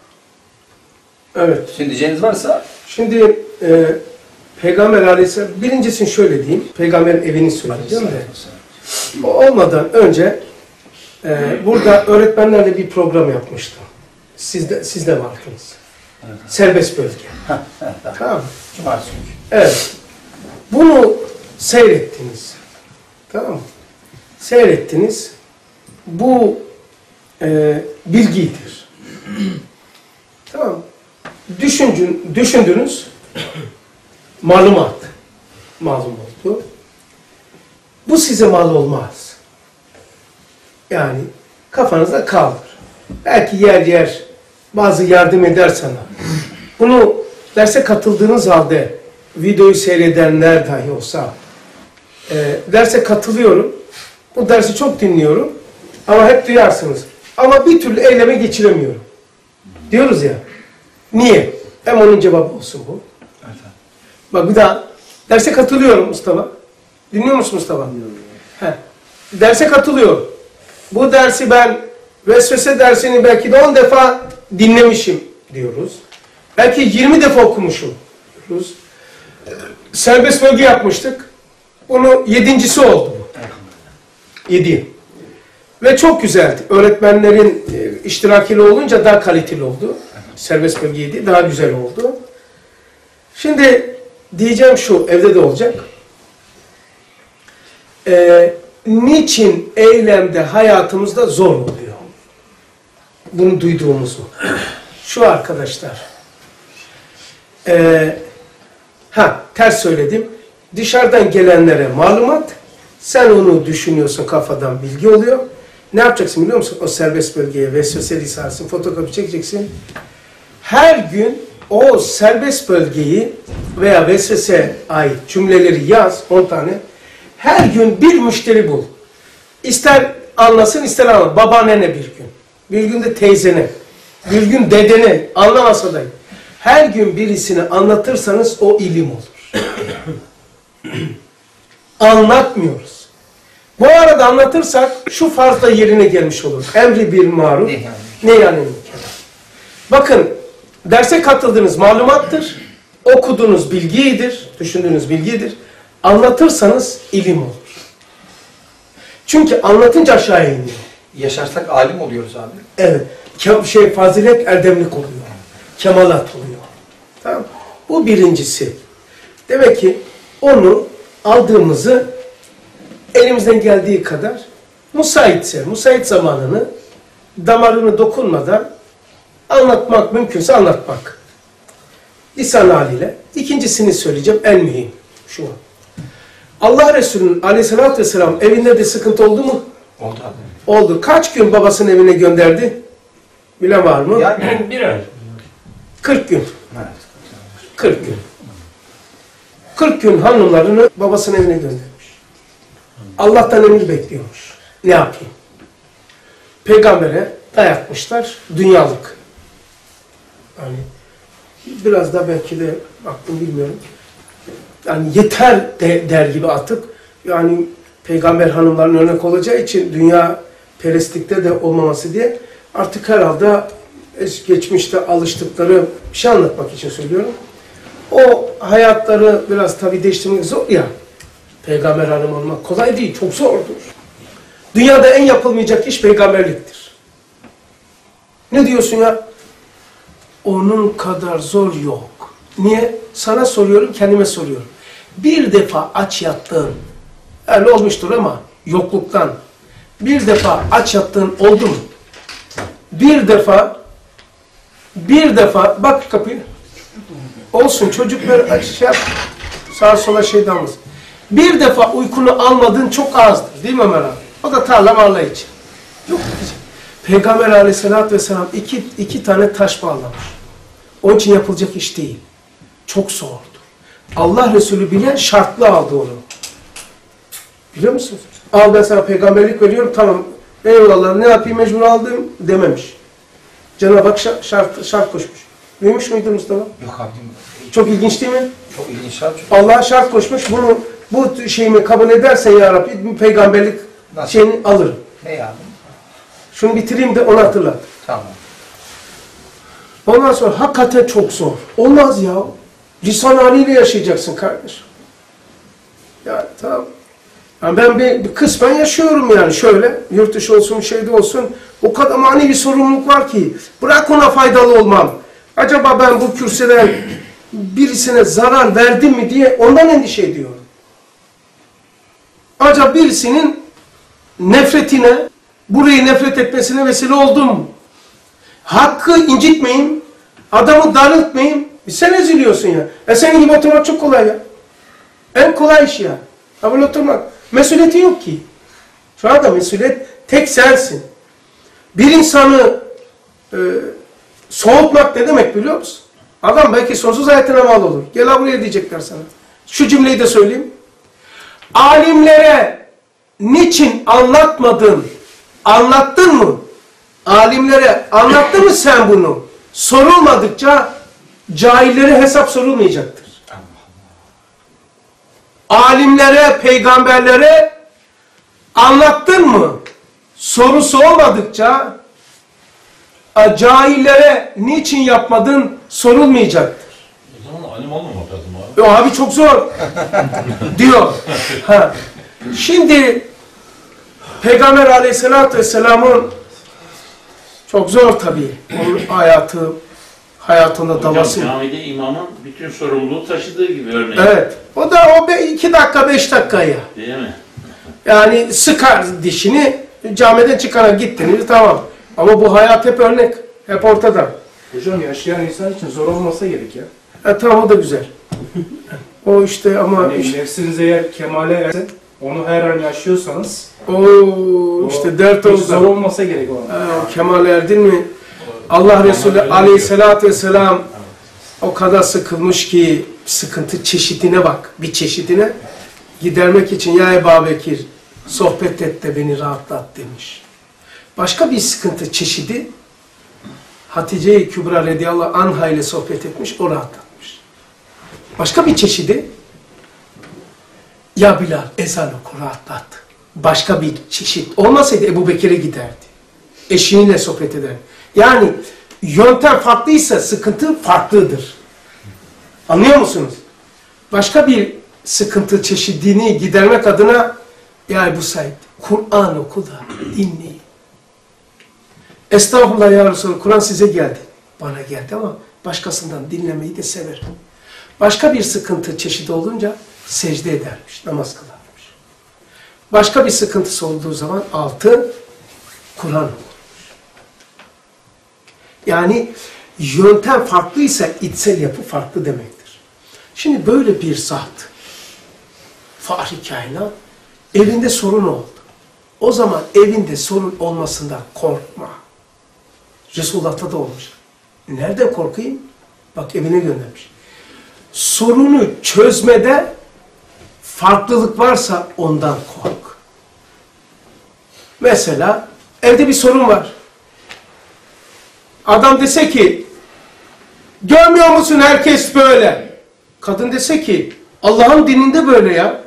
Evet. Şimdi diyeceğiniz varsa Şimdi e, Peygamber Aleyhisselam, birincisini şöyle diyeyim, Peygamber evini söyleyeceğim de. O olmadan önce e, burada öğretmenlerle bir program yapmıştım. Siz de, siz de vardınız. Evet. Serbest bölge. Heh, evet, Tamam mı? cumartesi günü. Evet. Bunu seyrettiniz. Tamam mı? Seyrettiniz. Bu e, bilgidir. Tamam mı? Düşündün, düşündünüz. Malumat. Malum oldu. Bu size mal olmaz. Yani kafanızda kalır. Belki yer yer bazı yardım eder sana. Bunu derse katıldığınız halde videoyu seyredenler dahi olsa e, derse katılıyorum. Bu dersi çok dinliyorum. Ama hep duyarsınız. Ama bir türlü eyleme geçiremiyorum. Diyoruz ya. Niye? Hem onun cevabı olsun bu. Evet. Bak bir daha. Derse katılıyorum Mustafa. Dinliyor musun Mustafa? He. Derse katılıyorum. Bu dersi ben vesvese dersini belki de on defa dinlemişim diyoruz. Belki yirmi defa okumuşum diyoruz. Serbest bölge yapmıştık. Bunu yedincisi oldu bu. Yedi. Ve çok güzeldi. Öğretmenlerin e, iştirakiyle olunca daha kaliteli oldu. Serbest bölgeydi. Daha güzel oldu. Şimdi diyeceğim şu, evde de olacak. Ee, niçin eylemde hayatımızda zor oluyor? Bunu duyduğumuz mu? Şu arkadaşlar. Ee, ha ters söyledim. Dışarıdan gelenlere malumat, sen onu düşünüyorsun, kafadan bilgi oluyor. Ne yapacaksın biliyor musun? O serbest bölgeye vesveseli sarsın, fotokopi çekeceksin. Her gün o serbest bölgeyi veya vesvese ait cümleleri yaz, on tane. Her gün bir müşteri bul. İster anlasın, ister anlasın. Babaannene bir gün. Bir gün de teyzene. Bir gün dedene. Anlamasa da. Her gün birisine anlatırsanız o ilim olur. Anlatmıyoruz. Bu arada anlatırsak şu farz da yerine gelmiş olur. Emri bir maruf, nehyanil münker. Bakın, derse katıldığınız malumattır. Okuduğunuz bilgidir, düşündüğünüz bilgidir. Anlatırsanız ilim olur. Çünkü anlatınca aşağıya iniyor. Yaşarsak alim oluyoruz abi. Evet. Kem, şey, fazilet erdemlik oluyor. Kemalat oluyor. Tamam. Bu birincisi. Demek ki onu aldığımızı elimizden geldiği kadar müsaitse, müsait zamanını damarını dokunmadan anlatmak mümkünse anlatmak. Lisan haliyle. İkincisini söyleyeceğim. En mühim. Şu. Allah Resulü'nün aleyhissalatü vesselam evinde de sıkıntı oldu mu? Oldu abi. Oldu. Kaç gün babasının evine gönderdi? Bilen var mı? Yani Bir ay. kırk gün. evet. kırk gün. kırk gün hanımlarını babasının evine göndermiş. Allah'tan emir bekliyormuş. Ne yapayım? Peygambere dayatmışlar. Dünyalık. Yani biraz da belki de aklım bilmiyorum. Yani yeter de, der gibi atıp yani peygamber hanımların örnek olacağı için dünya perestlikte de olmaması diye artık herhalde geçmişte alıştıkları bir şey anlatmak için söylüyorum. O hayatları biraz tabii değiştirmek zor ya. Peygamber hanım olmak kolay değil, çok zordur. Dünyada en yapılmayacak iş peygamberliktir. Ne diyorsun ya? Onun kadar zor yok. Niye? Sana soruyorum, kendime soruyorum. Bir defa aç yattığın, öyle olmuştur ama yokluktan, bir defa aç yattığın oldu mu? Bir defa, bir defa, bak kapıyı. Olsun, çocuk böyle şey yap, sağa sola şey damız. Bir defa uykunu almadığın çok azdır, değil mi Ömer abi? O da tarla marla için. Yok diyecek. Peygamber aleyhissalatü vesselam iki, iki tane taş bağlamış. Onun için yapılacak iş değil. Çok zordur. Allah Resulü bile şartlı aldı onu. Biliyor musunuz? Al ben sana peygamberlik veriyorum, tamam. Eyvallah, ne yapayım, mecbur aldım dememiş. Cenab-ı Hak şart, şart, şart koşmuş. Duymuş muydun Mustafa? Yok abi. Çok ilginç değil mi? Çok ilginç abi. Çok... Allah'a şart koşmuş. Bunu, bu şeyimi kabul edersen ya Rabbi, peygamberlik Nasıl? şeyini alırım. Ne yani? Şunu bitireyim de onu hatırlat. Tamam. Ondan sonra hakikaten çok zor. Olmaz ya. Lisan haliyle yaşayacaksın kardeş. Yani tamam. Yani ben bir, bir kısmen yaşıyorum yani şöyle. Yurt dışı olsun, şeyde olsun. O kadar manevi sorumluluk var ki. Bırak ona faydalı olmam. Acaba ben bu kürsüden birisine zarar verdim mi diye ondan endişe ediyorum. Acaba birisinin nefretine, burayı nefret etmesine vesile oldum mu? Hakkı incitmeyin, adamı darıltmayın. Sen eziliyorsun ya. E senin gibi oturmak çok kolay ya. En kolay iş ya. Ha böyle oturmak. Mesuliyeti yok ki. Şu anda mesuliyet tek sensin. Bir insanı e, soğutmak ne demek biliyor musun? Adam belki sonsuz hayatına mal olur. Gel ha buraya diyecekler sana. Şu cümleyi de söyleyeyim. Alimlere niçin anlatmadın? Anlattın mı? Alimlere anlattın mı sen bunu? Sorulmadıkça cahillere hesap sorulmayacaktır. Alimlere, peygamberlere anlattın mı? Sorusu olmadıkça cahillere niçin yapmadın sorulmayacaktır. O zaman alim olmamak lazım abi. O abi çok zor diyor. Ha. Şimdi Peygamber aleyhissalatü vesselamın çok zor tabii. Onun hayatı hayatında Hocam davası. camide imamın bütün sorumluluğu taşıdığı gibi örneğin. Evet. O da o be, iki dakika beş dakikaya. Değil mi? Yani sıkar dişini, camiden çıkana gittiniz tamam. Ama bu hayat hep örnek. Hep ortada. Hocam yaşayan insan için zor olmasa gerek ya. E, tamam o da güzel. O işte ama Hani işte, nefsiniz eğer kemale erse, onu her an yaşıyorsanız, o işte dert hiç zor oldu. olmasa gerek o. Ee, Kemal erdin mi? Allah Resulü aleyhissalatü vesselam o kadar sıkılmış ki sıkıntı çeşidine bak. Bir çeşidine gidermek için ya Ebu Bekir sohbet et de beni rahatlat demiş. Başka bir sıkıntı çeşidi Hatice-i Kübra radıyallahu anha ile sohbet etmiş, o rahatlatmış. Başka bir çeşidi ya Bilal ezan oku rahatlat. Başka bir çeşit olmasaydı Ebu Bekir'e giderdi. Eşiyle sohbet eder. Yani yöntem farklıysa sıkıntı farklıdır. Anlıyor musunuz? Başka bir sıkıntı çeşidini gidermek adına ya Ebu Said Kur'an oku da dinleyin. Estağfurullah ya Resulallah, Kur'an size geldi. Bana geldi ama başkasından dinlemeyi de severim. Başka bir sıkıntı çeşidi olunca secde edermiş, namaz kılarmış. Başka bir sıkıntısı olduğu zaman altı Kur'an okurmuş. Yani yöntem farklıysa içsel yapı farklı demektir. Şimdi böyle bir zat, Fahri Kainat, evinde sorun oldu. O zaman evinde sorun olmasından korkma. Resulullah'ta da olmuş. Nereden korkayım? Bak evine göndermiş. Sorunu çözmede farklılık varsa ondan kork. Mesela evde bir sorun var. Adam dese ki, görmüyor musun herkes böyle? Kadın dese ki, Allah'ın dininde böyle ya.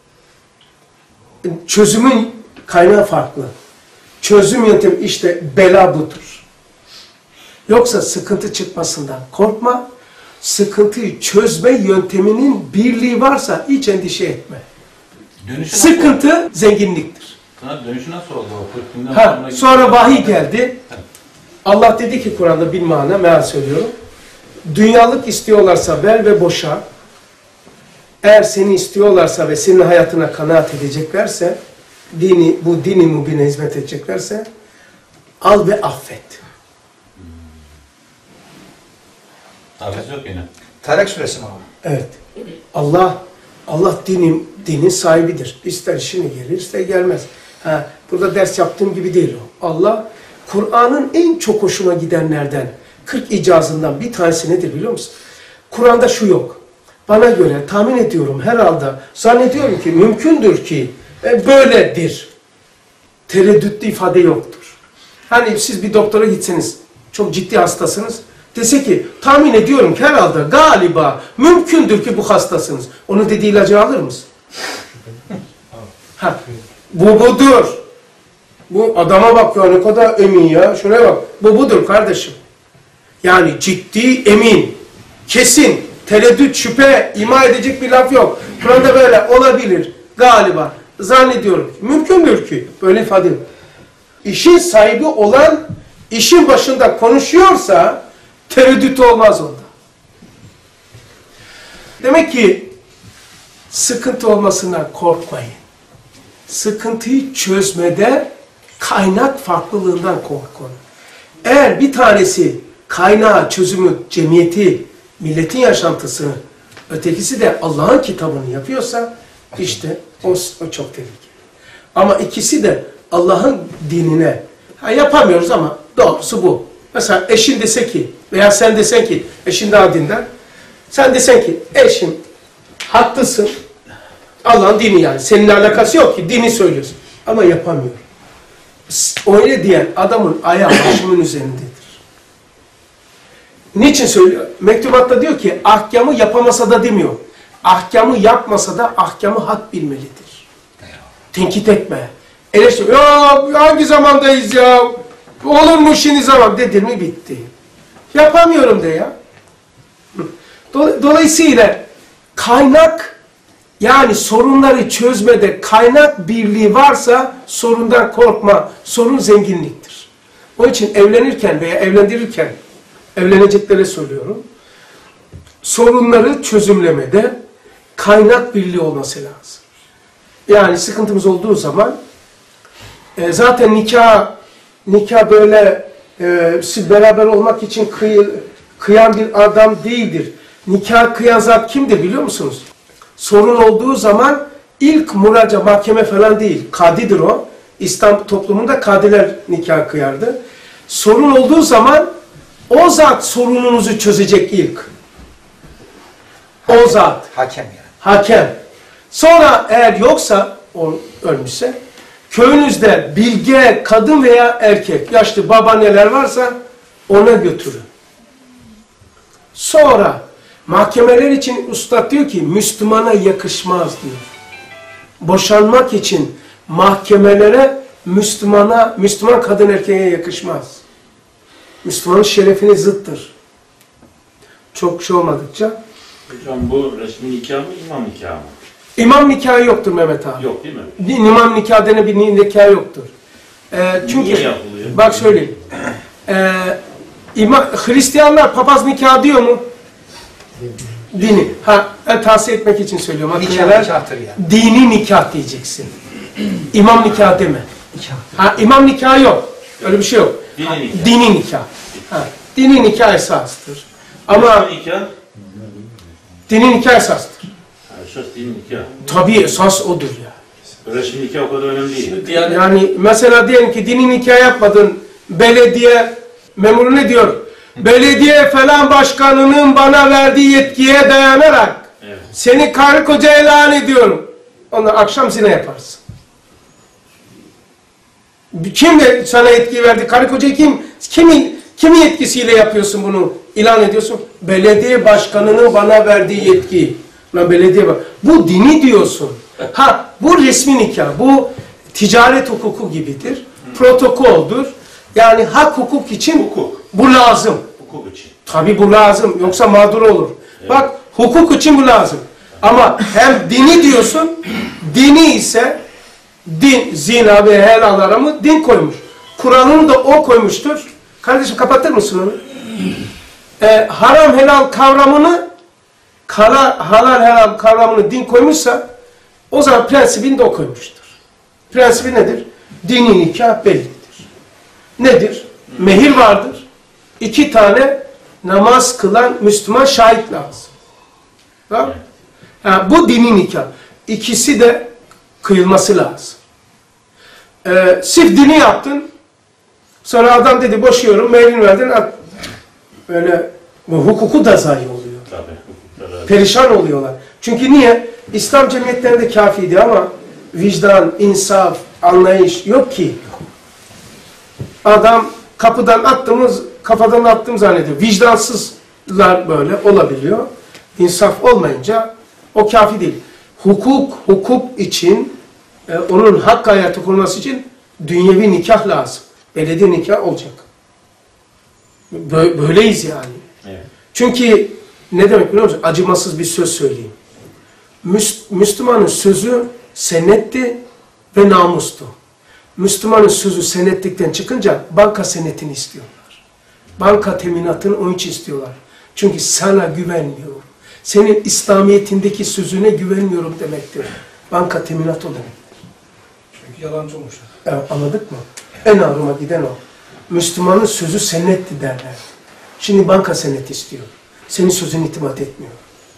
Çözümün kaynağı farklı. Çözüm yöntemi işte bela budur. Yoksa sıkıntı çıkmasından korkma. Sıkıntıyı çözme yönteminin birliği varsa hiç endişe etme. Dönüşü Sıkıntı nasıl oldu? zenginliktir. Sana dönüşü nasıl oldu o kırk günden Ha, sonra? sonra vahiy geldi. Allah dedi ki Kur'an'da bir mana, meal söylüyorum. Dünyalık istiyorlarsa ver ve boşa. Eğer seni istiyorlarsa ve senin hayatına kanaat edeceklerse, dini, bu dini mubine hizmet edeceklerse, al ve affet. Taviz yok yine. Tarek suresi mi abi? Evet. Allah, Allah dinin, dinin sahibidir. İster işine gelir, ister gelmez. Ha, burada ders yaptığım gibi değil o. Allah, Kur'an'ın en çok hoşuma gidenlerden, kırk icazından bir tanesi nedir biliyor musun? Kur'an'da şu yok. Bana göre tahmin ediyorum herhalde, zannediyorum ki mümkündür ki e, böyledir. Tereddütlü ifade yoktur. Hani siz bir doktora gitseniz, çok ciddi hastasınız, dese ki tahmin ediyorum ki herhalde galiba mümkündür ki bu hastasınız. Onun dediği ilacı alır mısın? Ha, bu budur. Bu adama bak ya ne kadar emin ya. Şuraya bak. Bu budur kardeşim. Yani ciddi, emin, kesin, tereddüt, şüphe, ima edecek bir laf yok. Kur'an'da böyle olabilir. Galiba. Zannediyorum ki. Mümkündür ki. Böyle ifade yok. İşin sahibi olan işin başında konuşuyorsa tereddüt olmaz onda. Demek ki sıkıntı olmasından korkmayın. Sıkıntıyı çözmede kaynak farklılığından korkun. Eğer bir tanesi kaynağı, çözümü, cemiyeti, milletin yaşantısını, ötekisi de Allah'ın kitabını yapıyorsa işte o, o çok tehlikeli. Ama ikisi de Allah'ın dinine ha, yapamıyoruz ama doğrusu bu. Mesela eşin dese ki veya sen desen ki eşin daha dinden, sen desen ki eşim haklısın, Allah'ın dini yani seninle alakası yok ki dini söylüyorsun ama yapamıyor. Öyle diyen adamın ayağı başımın üzerindedir. Niçin söylüyor? Mektubatta diyor ki ahkamı yapamasa da demiyor. Ahkamı yapmasa da ahkamı hak bilmelidir. Tenkit etme. Eleştir. Ya hangi zamandayız ya? Olur mu şimdi zaman? Dedin mi bitti. Yapamıyorum de ya. Dolayısıyla kaynak yani sorunları çözmede kaynak birliği varsa sorundan korkma. Sorun zenginliktir. Onun için evlenirken veya evlendirirken evleneceklere söylüyorum. Sorunları çözümlemede kaynak birliği olması lazım. Yani sıkıntımız olduğu zaman e, zaten nikah nikah böyle e, siz beraber olmak için kıy, kıyan bir adam değildir. Nikah kıyan zat kimdir biliyor musunuz? Sorun olduğu zaman ilk muraca mahkeme falan değil, kadidir o. İslam toplumunda kadiler nikah kıyardı. Sorun olduğu zaman o zat sorununuzu çözecek ilk. O zat. Hakem yani. Hakem. Sonra eğer yoksa, o ölmüşse, köyünüzde bilge kadın veya erkek, yaşlı babaanneler varsa ona götürün. Sonra mahkemeler için üstad diyor ki Müslümana yakışmaz diyor. Boşanmak için mahkemelere Müslümana, Müslüman kadın erkeğe yakışmaz. Müslümanın şerefine zıttır. Çok şey olmadıkça. Hocam bu resmi nikah mı, imam nikahı mı? İmam nikahı yoktur Mehmet abi. Yok değil mi? Bir imam nikahı denen bir nikah yoktur. Ee, çünkü, Niye yapılıyor? bak söyleyeyim. Ee, ima, Hristiyanlar papaz nikahı diyor mu? Dini. Ha, e, tavsiye etmek için söylüyorum. Nikah nikahtır yani. Dini nikah diyeceksin. İmam nikahı deme. Nikah. Ha, imam nikahı yok. Öyle bir şey yok. Dini Ha, nikah. Dini nikah. Ha, dini nikah esastır. Ama Resmi nikah, dini nikah esastır. ha, esas dini nikah. Tabii esas odur ya. Resmi nikah o kadar önemli değil. Şimdi Diyanet, Yani mesela diyelim ki dini nikah yapmadın, belediye memuru ne diyor? Belediye falan başkanının bana verdiği yetkiye dayanarak Evet. seni karı koca ilan ediyorum. Ondan akşam zina yaparsın. Kim de sana yetkiyi verdi? Karı koca kim? Kimin, kimin yetkisiyle yapıyorsun bunu? İlan ediyorsun. Belediye başkanının bana verdiği yetkiyi. Lan belediye bak. Bu dini diyorsun. Ha, bu resmi nikah. Bu ticaret hukuku gibidir. Protokoldür. Yani hak hukuk için Hukuk. bu lazım. Hukuk için. Tabi bu lazım. Yoksa mağdur olur. Evet. Bak hukuk için bu lazım. Ama hem dini diyorsun, dini ise din, zina ve helal aramı din koymuş. Kur'an'ını da o koymuştur. Kardeşim kapatır mısın onu? Ee, haram helal kavramını, kara, halal helal kavramını din koymuşsa o zaman prensibini de o koymuştur. Prensibi nedir? Dini nikah bellidir. Nedir? Mehir vardır. İki tane namaz kılan Müslüman şahit lazım. Tamam? Yani bu dini nikah. İkisi de kıyılması lazım. Ee, sırf dini yaptın. Sonra adam dedi boşuyorum, mehirini verdin. At. Böyle bu hukuku da zayi oluyor. Tabii. Hukuklara. Perişan oluyorlar. Çünkü niye? İslam cemiyetlerinde kafiydi ama vicdan, insaf, anlayış yok ki. Adam kapıdan attığımız, kafadan attığım zannediyor. Vicdansızlar böyle olabiliyor. İnsaf olmayınca o kafi değil. Hukuk, hukuk için, e, onun hak hayatı kurulması için dünyevi nikah lazım. Belediye nikah olacak. Bö böyleyiz yani. Evet. Çünkü ne demek biliyor musun? Acımasız bir söz söyleyeyim. Müs Müslümanın sözü senetti ve namustu. Müslümanın sözü senetlikten çıkınca banka senetini istiyorlar. Banka teminatını onun için istiyorlar. Çünkü sana güvenmiyorum. Senin İslamiyetindeki sözüne güvenmiyorum demektir. Banka teminat o demektir. Çünkü yalancı olmuş. Evet, anladık mı? En ağrıma giden o. Müslümanın sözü senetti derler. Şimdi banka seneti istiyor. Senin sözüne itimat etmiyor.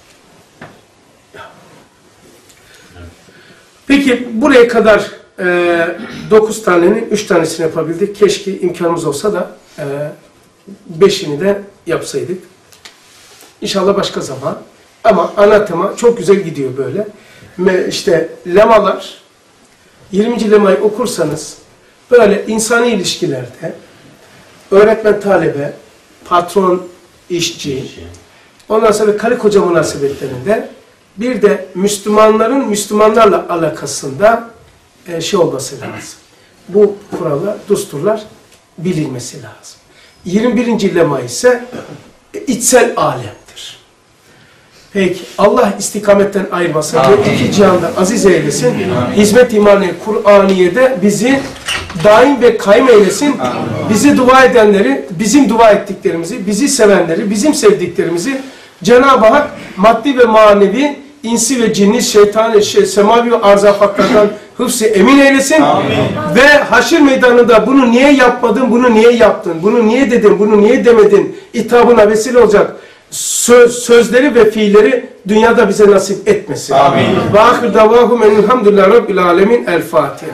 Peki buraya kadar e, dokuz tanenin üç tanesini yapabildik. Keşke imkanımız olsa da e, beşini de yapsaydık. İnşallah başka zaman. Ama ana tema çok güzel gidiyor böyle. Me, işte lemalar, yirminci lemayı okursanız böyle insani ilişkilerde öğretmen talebe, patron işçi, ondan sonra karı koca münasebetlerinde bir de Müslümanların Müslümanlarla alakasında e, şey olması lazım. Bu kurallar, düsturlar bilinmesi lazım. yirmi birinci lema ise e, içsel alemdir. Peki Allah istikametten ayırmasın ve iki cihanda aziz eylesin. Hizmet imanı Kur'aniye'de bizi daim ve kaim eylesin. Bizi dua edenleri, bizim dua ettiklerimizi, bizi sevenleri, bizim sevdiklerimizi Cenab-ı Hak maddi ve manevi, insi ve cinni, şeytani, şey, semavi ve arzafatlardan hıfz-ı emin eylesin. Amin. Ve haşir meydanında bunu niye yapmadın, bunu niye yaptın, bunu niye dedin, bunu niye demedin hitabına vesile olacak söz, sözleri ve fiilleri dünyada bize nasip etmesin. Amin. Ve ahir davahum elhamdülillahi rabbil alemin. El Fatiha.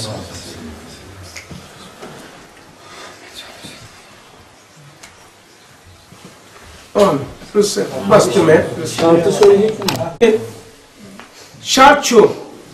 Amin. Rısı. Bastüme. Şartı söyleyecek mi? Şart şu.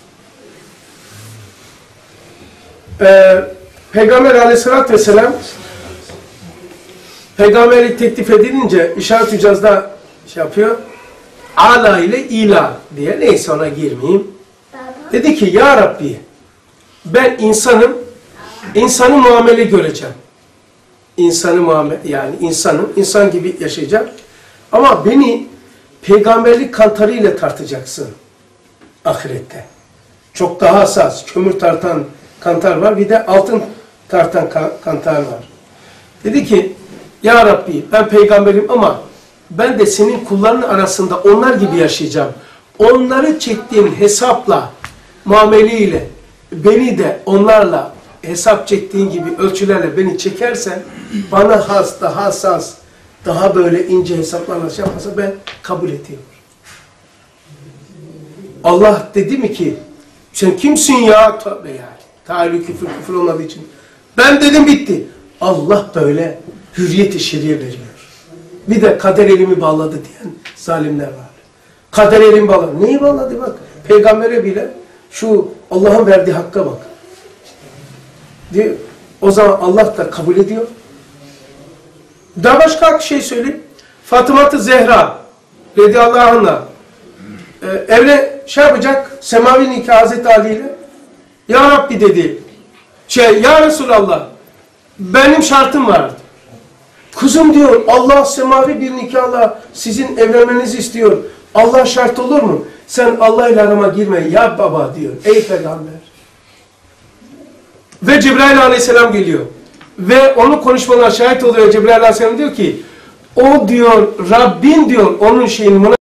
Ee, Peygamber aleyhissalatü vesselam peygamberlik teklif edilince işaret-i icazda şey yapıyor. Ala ile ila diye. Neyse ona girmeyeyim. Dedi ki ya Rabbi ben insanım. İnsanı muamele göreceğim. İnsanı muamele yani insanım. İnsan gibi yaşayacağım. Ama beni peygamberlik kantarı ile tartacaksın ahirette. Çok daha hassas. Kömür tartan kantar var. Bir de altın tartan kantar var. Dedi ki ya Rabbi ben peygamberim ama ben de senin kulların arasında onlar gibi yaşayacağım. Onları çektiğin hesapla, muameleyle beni de onlarla hesap çektiğin gibi ölçülerle beni çekersen bana has, daha hassas, daha böyle ince hesaplarla şey yaparsa ben kabul ediyorum. Allah dedi mi ki sen kimsin ya? Tabi yani. Taallü küfür küfür olmadığı için. Ben dedim bitti. Allah böyle hürriyet-i şeriye veriyor. Bir de kader elimi bağladı diyen zalimler var. Kader elimi bağladı. Neyi bağladı bak. Peygambere bile şu Allah'ın verdiği hakka bak. Diyor. O zaman Allah da kabul ediyor. Daha başka bir şey söyleyeyim. Fatıma-tı Zehra radıyallahu anh'a e, evle şey yapacak semavi nikah Hazreti Ali ile ya Rabbi dedi şey ya Resulallah benim şartım vardı. Kızım diyor Allah semavi bir nikahla sizin evlenmenizi istiyor. Allah şart olur mu? Sen Allah ile arama girme ya baba diyor. Ey peygamber. Ve Cebrail aleyhisselam geliyor. Ve onun konuşmalarına şahit oluyor. Cebrail aleyhisselam diyor ki o diyor Rabbin diyor onun şeyini